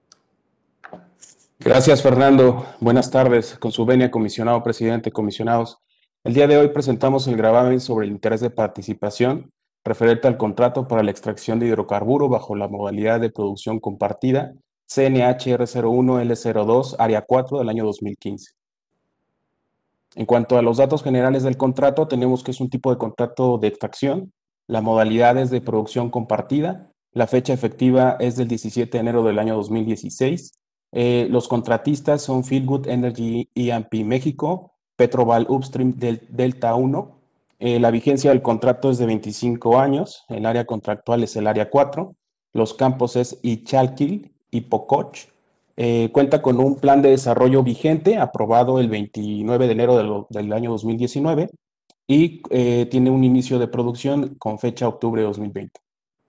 Gracias, Fernando. Buenas tardes. Con su venia, comisionado presidente, comisionados. El día de hoy presentamos el gravamen sobre el interés de participación referente al contrato para la extracción de hidrocarburo bajo la modalidad de producción compartida C N H R cero uno L cero dos, área cuatro del año dos mil quince. En cuanto a los datos generales del contrato, tenemos que es un tipo de contrato de extracción, la modalidad es de producción compartida, la fecha efectiva es del diecisiete de enero del año dos mil dieciséis, eh, los contratistas son Feel Good Energy E and P México, Petroval Upstream del Delta uno, eh, la vigencia del contrato es de veinticinco años, el área contractual es el área cuatro, los campos es Ichalkil y Pococh. Eh, cuenta con un plan de desarrollo vigente aprobado el veintinueve de enero del, del año dos mil diecinueve y eh, tiene un inicio de producción con fecha octubre de dos mil veinte.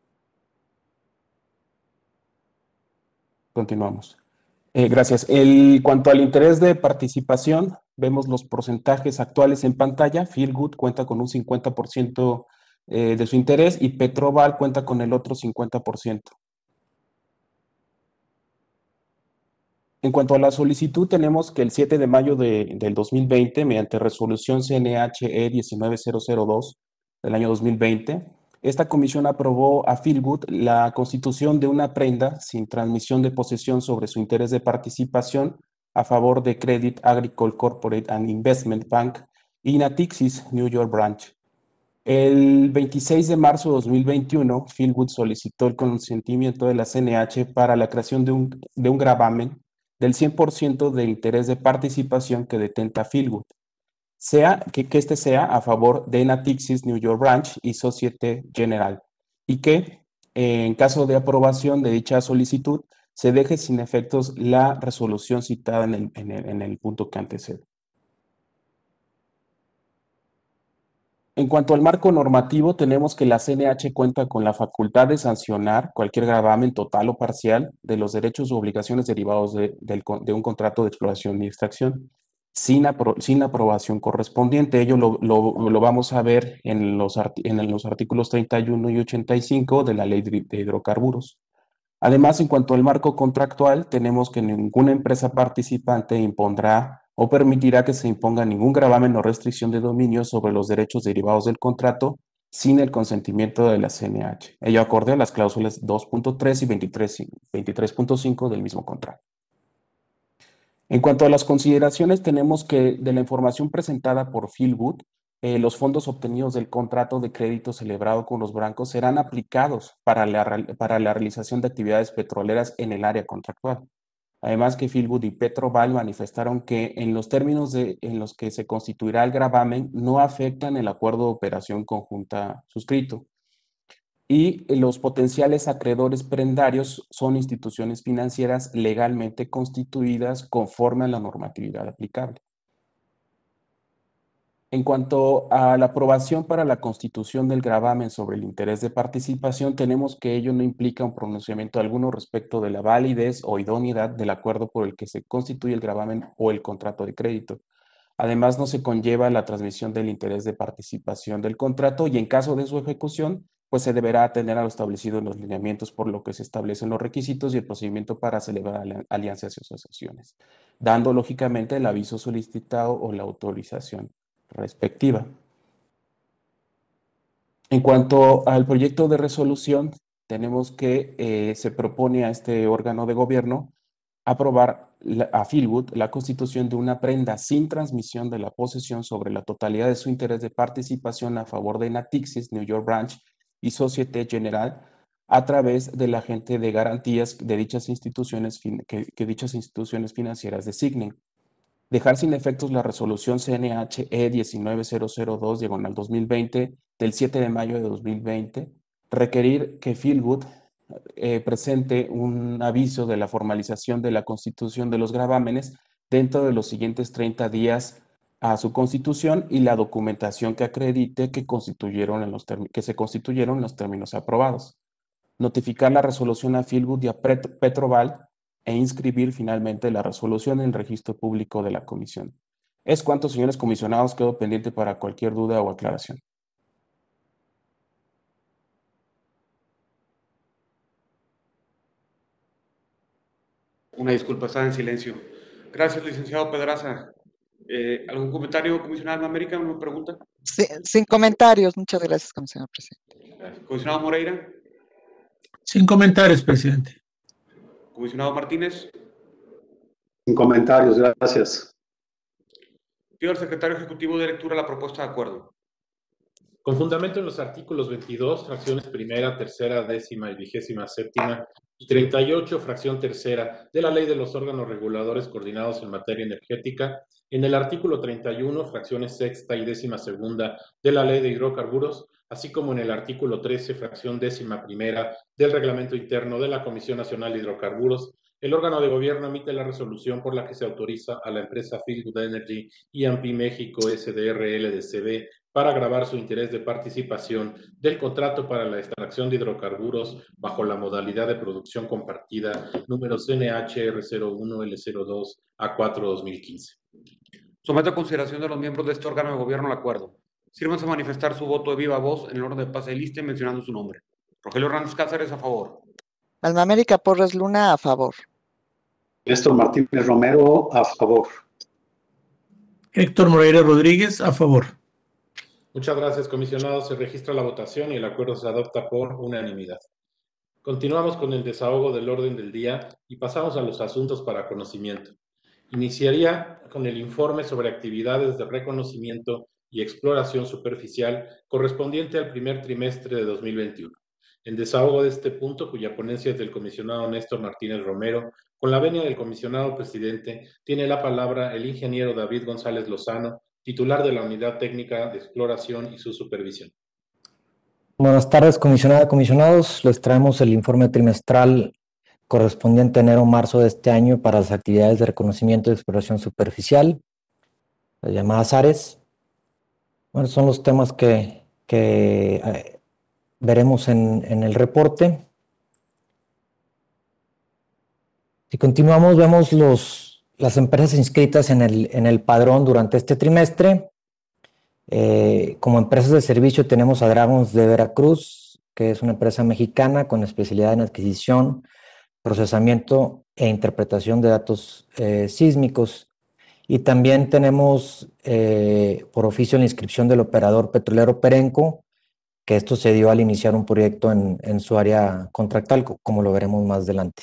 Continuamos. Eh, gracias. En cuanto al interés de participación, vemos los porcentajes actuales en pantalla. Feel Good cuenta con un cincuenta por ciento eh, de su interés y Petroval cuenta con el otro cincuenta por ciento. En cuanto a la solicitud, tenemos que el siete de mayo de, del dos mil veinte, mediante resolución C N H E diecinueve mil dos del año dos mil veinte, esta comisión aprobó a Feel Good la constitución de una prenda sin transmisión de posesión sobre su interés de participación a favor de Credit Agricole Corporate and Investment Bank y Natixis New York Branch. El veintiséis de marzo de dos mil veintiuno, Feel Good solicitó el consentimiento de la C N H para la creación de un, de un gravamen del cien por ciento del interés de participación que detenta Feel Good, sea, que, que este sea a favor de Natixis New York Branch y Societe General, y que eh, en caso de aprobación de dicha solicitud se deje sin efectos la resolución citada en el, en el, en el punto que antecede. En cuanto al marco normativo, tenemos que la C N H cuenta con la facultad de sancionar cualquier gravamen total o parcial de los derechos u obligaciones derivados de, de, de un contrato de exploración y extracción, sin, apro sin aprobación correspondiente. Ello lo, lo, lo vamos a ver en los, en los artículos treinta y uno y ochenta y cinco de la Ley de Hidrocarburos. Además, en cuanto al marco contractual, tenemos que ninguna empresa participante impondrá o permitirá que se imponga ningún gravamen o restricción de dominio sobre los derechos derivados del contrato sin el consentimiento de la C N H. Ello acorde a las cláusulas dos punto tres y veintitrés punto cinco del mismo contrato. En cuanto a las consideraciones, tenemos que de la información presentada por Feel Good, eh, los fondos obtenidos del contrato de crédito celebrado con los bancos serán aplicados para la, para la realización de actividades petroleras en el área contractual. Además que Feel Good y Petroval manifestaron que en los términos de, en los que se constituirá el gravamen no afectan el acuerdo de operación conjunta suscrito. Y los potenciales acreedores prendarios son instituciones financieras legalmente constituidas conforme a la normatividad aplicable. En cuanto a la aprobación para la constitución del gravamen sobre el interés de participación, tenemos que ello no implica un pronunciamiento alguno respecto de la validez o idoneidad del acuerdo por el que se constituye el gravamen o el contrato de crédito. Además, no se conlleva la transmisión del interés de participación del contrato y en caso de su ejecución, pues se deberá atender a lo establecido en los lineamientos, por lo que se establecen los requisitos y el procedimiento para celebrar alianzas y asociaciones, dando lógicamente el aviso solicitado o la autorización respectiva. En cuanto al proyecto de resolución, tenemos que eh, se propone a este órgano de gobierno aprobar la, a Fieldwood la constitución de una prenda sin transmisión de la posesión sobre la totalidad de su interés de participación a favor de Natixis, New York Branch y Societe Generale a través del agente de garantías de dichas instituciones que, que dichas instituciones financieras designen. Dejar sin efectos la resolución C N H E diecinueve mil dos, diagonal dos mil veinte, del siete de mayo de dos mil veinte, requerir que Fieldwood eh, presente un aviso de la formalización de la constitución de los gravámenes dentro de los siguientes treinta días a su constitución y la documentación que acredite que, constituyeron en los que se constituyeron en los términos aprobados. Notificar la resolución a Fieldwood y a Petroval e inscribir finalmente la resolución en el registro público de la comisión. Es cuanto, señores comisionados, quedo pendiente para cualquier duda o aclaración. Una disculpa, estaba en silencio. Gracias, licenciado Pedraza. Eh, ¿Algún comentario, comisionado América? ¿Una pregunta? Sí, sin comentarios. Muchas gracias, comisionado presidente. Gracias. Comisionado Moreira. Sin comentarios, presidente. Comisionado Martínez. Sin comentarios, gracias. Pido al secretario ejecutivo de lectura la propuesta de acuerdo. Con fundamento en los artículos veintidós, fracciones primera, tercera, décima y vigésima séptima, y treinta y ocho, fracción tercera, de la Ley de los órganos reguladores coordinados en materia energética, en el artículo treinta y uno, fracciones sexta y décima segunda de la Ley de hidrocarburos, así como en el artículo trece, fracción décima primera del Reglamento Interno de la Comisión Nacional de Hidrocarburos, el órgano de gobierno emite la resolución por la que se autoriza a la empresa Fieldwood Energy y A M P I México S D R L D C B para agravar su interés de participación del contrato para la extracción de hidrocarburos bajo la modalidad de producción compartida número C N H R cero uno L cero dos A cuatro dos mil quince. Someto a consideración de los miembros de este órgano de gobierno el acuerdo. Sírvanse a manifestar su voto de viva voz en el orden de pase de lista mencionando su nombre. Rogelio Hernández Cáceres, a favor. Alma América Porras Luna, a favor. Néstor Martínez Romero, a favor. Héctor Moreira Rodríguez, a favor. Muchas gracias, comisionado. Se registra la votación y el acuerdo se adopta por unanimidad. Continuamos con el desahogo del orden del día y pasamos a los asuntos para conocimiento. Iniciaría con el informe sobre actividades de reconocimiento y exploración superficial correspondiente al primer trimestre de dos mil veintiuno. En desahogo de este punto, cuya ponencia es del comisionado Néstor Martínez Romero, con la venia del comisionado presidente, tiene la palabra el ingeniero David González Lozano, titular de la Unidad Técnica de Exploración y su supervisión. Buenas tardes, comisionada, comisionados. Les traemos el informe trimestral correspondiente a enero-marzo de este año para las actividades de reconocimiento y exploración superficial, las llamadas ARES. Bueno, son los temas que, que eh, veremos en, en el reporte. Si continuamos, vemos los, las empresas inscritas en el, en el padrón durante este trimestre. Eh, como empresas de servicio tenemos a Dragons de Veracruz, que es una empresa mexicana con especialidad en adquisición, procesamiento e interpretación de datos eh, sísmicos. Y también tenemos eh, por oficio la inscripción del operador petrolero Perenco, que esto se dio al iniciar un proyecto en, en su área contractual, como lo veremos más adelante.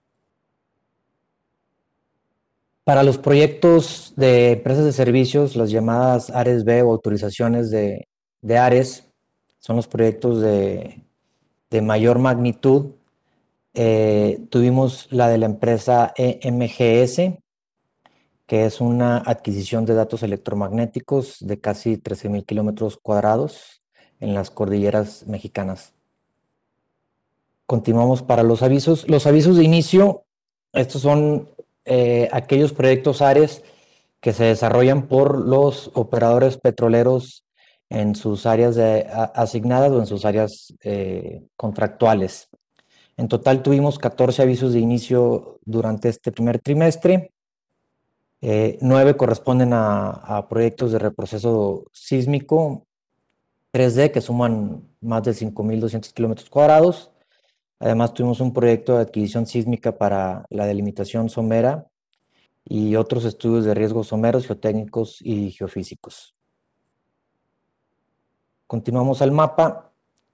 Para los proyectos de empresas de servicios, las llamadas ARES B o autorizaciones de, de ARES, son los proyectos de, de mayor magnitud. Eh, tuvimos la de la empresa E M G S, que es una adquisición de datos electromagnéticos de casi trece mil kilómetros cuadrados en las cordilleras mexicanas. Continuamos para los avisos. Los avisos de inicio, estos son eh, aquellos proyectos ARES que se desarrollan por los operadores petroleros en sus áreas de, a, asignadas o en sus áreas eh, contractuales. En total tuvimos catorce avisos de inicio durante este primer trimestre. Eh, nueve corresponden a, a proyectos de reproceso sísmico tres D que suman más de cinco mil doscientos kilómetros cuadrados. Además, tuvimos un proyecto de adquisición sísmica para la delimitación somera y otros estudios de riesgos someros, geotécnicos y geofísicos. Continuamos al mapa.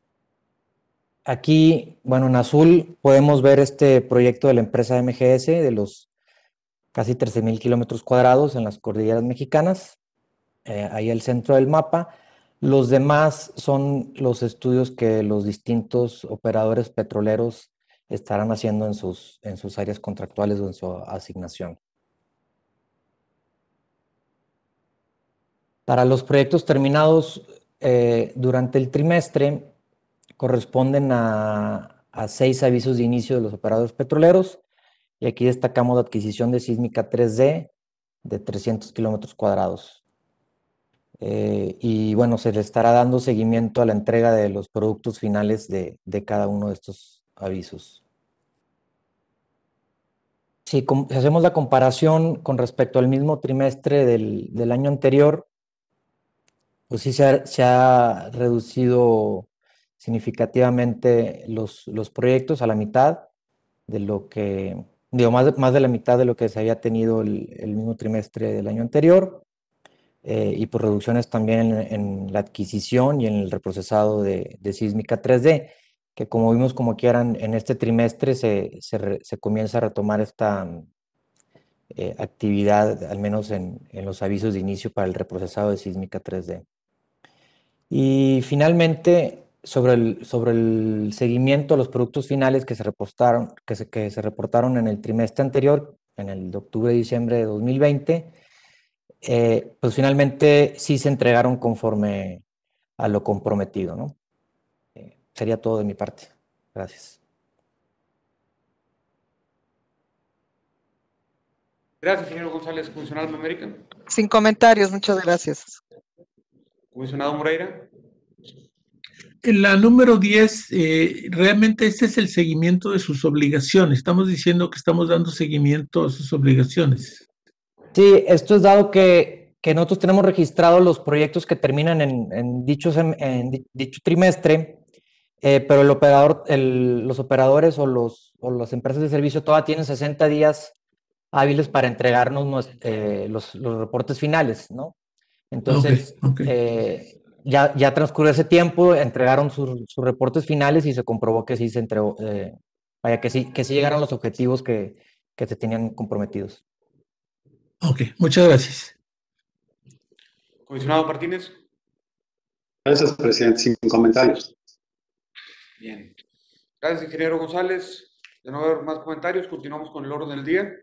Aquí, bueno, en azul podemos ver este proyecto de la empresa M G S de los casi trece mil kilómetros cuadrados en las cordilleras mexicanas. Eh, ahí al centro del mapa. Los demás son los estudios que los distintos operadores petroleros estarán haciendo en sus, en sus áreas contractuales o en su asignación. Para los proyectos terminados eh, durante el trimestre, corresponden a, a seis avisos de inicio de los operadores petroleros, y aquí destacamos la adquisición de sísmica tres D de trescientos kilómetros cuadrados. Eh, y bueno, se le estará dando seguimiento a la entrega de los productos finales de, de cada uno de estos avisos. Si, si hacemos la comparación con respecto al mismo trimestre del, del año anterior, pues sí se ha, se ha reducido significativamente los, los proyectos a la mitad de lo que, digo, más de, más de la mitad de lo que se había tenido el, el mismo trimestre del año anterior, eh, y por reducciones también en, en la adquisición y en el reprocesado de, de sísmica tres D, que como vimos como quieran en este trimestre se, se, re, se comienza a retomar esta eh, actividad, al menos en, en los avisos de inicio para el reprocesado de sísmica tres D. Y finalmente, sobre el, sobre el seguimiento a los productos finales que se reportaron, que se, que se reportaron en el trimestre anterior, en el de octubre-diciembre de dos mil veinte, eh, pues finalmente sí se entregaron conforme a lo comprometido, ¿no? Eh, sería todo de mi parte. Gracias. Gracias, ingeniero González. Comisionado América. Sin comentarios, muchas gracias. Comisionado Moreira. En la número diez, eh, realmente este es el seguimiento de sus obligaciones. Estamos diciendo que estamos dando seguimiento a sus obligaciones. Sí, esto es dado que, que nosotros tenemos registrados los proyectos que terminan en, en, dichos, en, en dicho trimestre, eh, pero el operador, el, los operadores o, los, o las empresas de servicio todavía tienen sesenta días hábiles para entregarnos eh, los, los reportes finales, ¿no? Entonces, okay, okay. Eh, ya, ya transcurrió ese tiempo, entregaron sus, sus reportes finales y se comprobó que sí se entregó, eh, vaya, que sí, que sí llegaron los objetivos que, que se tenían comprometidos. Ok, muchas gracias. Comisionado Martínez. Gracias, presidente. Sin comentarios. Bien. Gracias, ingeniero González. De no haber más comentarios, continuamos con el orden del día.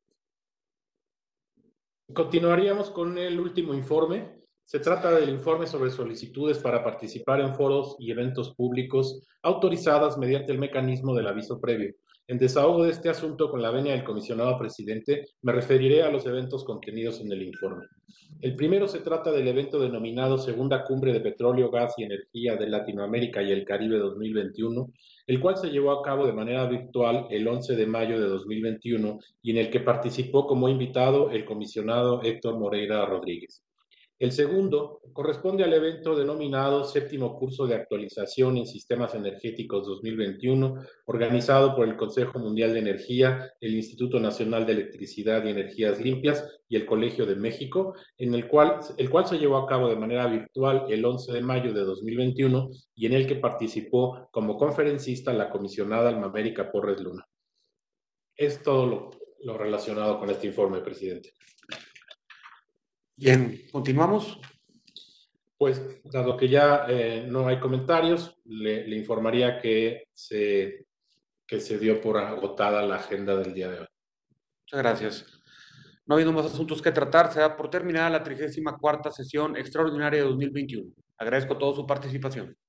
Continuaríamos con el último informe. Se trata del informe sobre solicitudes para participar en foros y eventos públicos autorizadas mediante el mecanismo del aviso previo. En desahogo de este asunto con la venia del comisionado presidente, me referiré a los eventos contenidos en el informe. El primero se trata del evento denominado Segunda Cumbre de Petróleo, Gas y Energía de Latinoamérica y el Caribe dos mil veintiuno, el cual se llevó a cabo de manera virtual el once de mayo de dos mil veintiuno y en el que participó como invitado el comisionado Héctor Moreira Rodríguez. El segundo corresponde al evento denominado Séptimo Curso de Actualización en Sistemas Energéticos dos mil veintiuno, organizado por el Consejo Mundial de Energía, el Instituto Nacional de Electricidad y Energías Limpias y el Colegio de México, en el cual, el cual se llevó a cabo de manera virtual el once de mayo de dos mil veintiuno y en el que participó como conferencista la comisionada Alma América Porres Luna. Es todo lo, lo relacionado con este informe, presidente. Bien, ¿continuamos? Pues, dado que ya eh, no hay comentarios, le, le informaría que se, que se dio por agotada la agenda del día de hoy. Muchas gracias. No habiendo más asuntos que tratar, se da por terminada la trigésima cuarta sesión extraordinaria de dos mil veintiuno. Agradezco a todos su participación.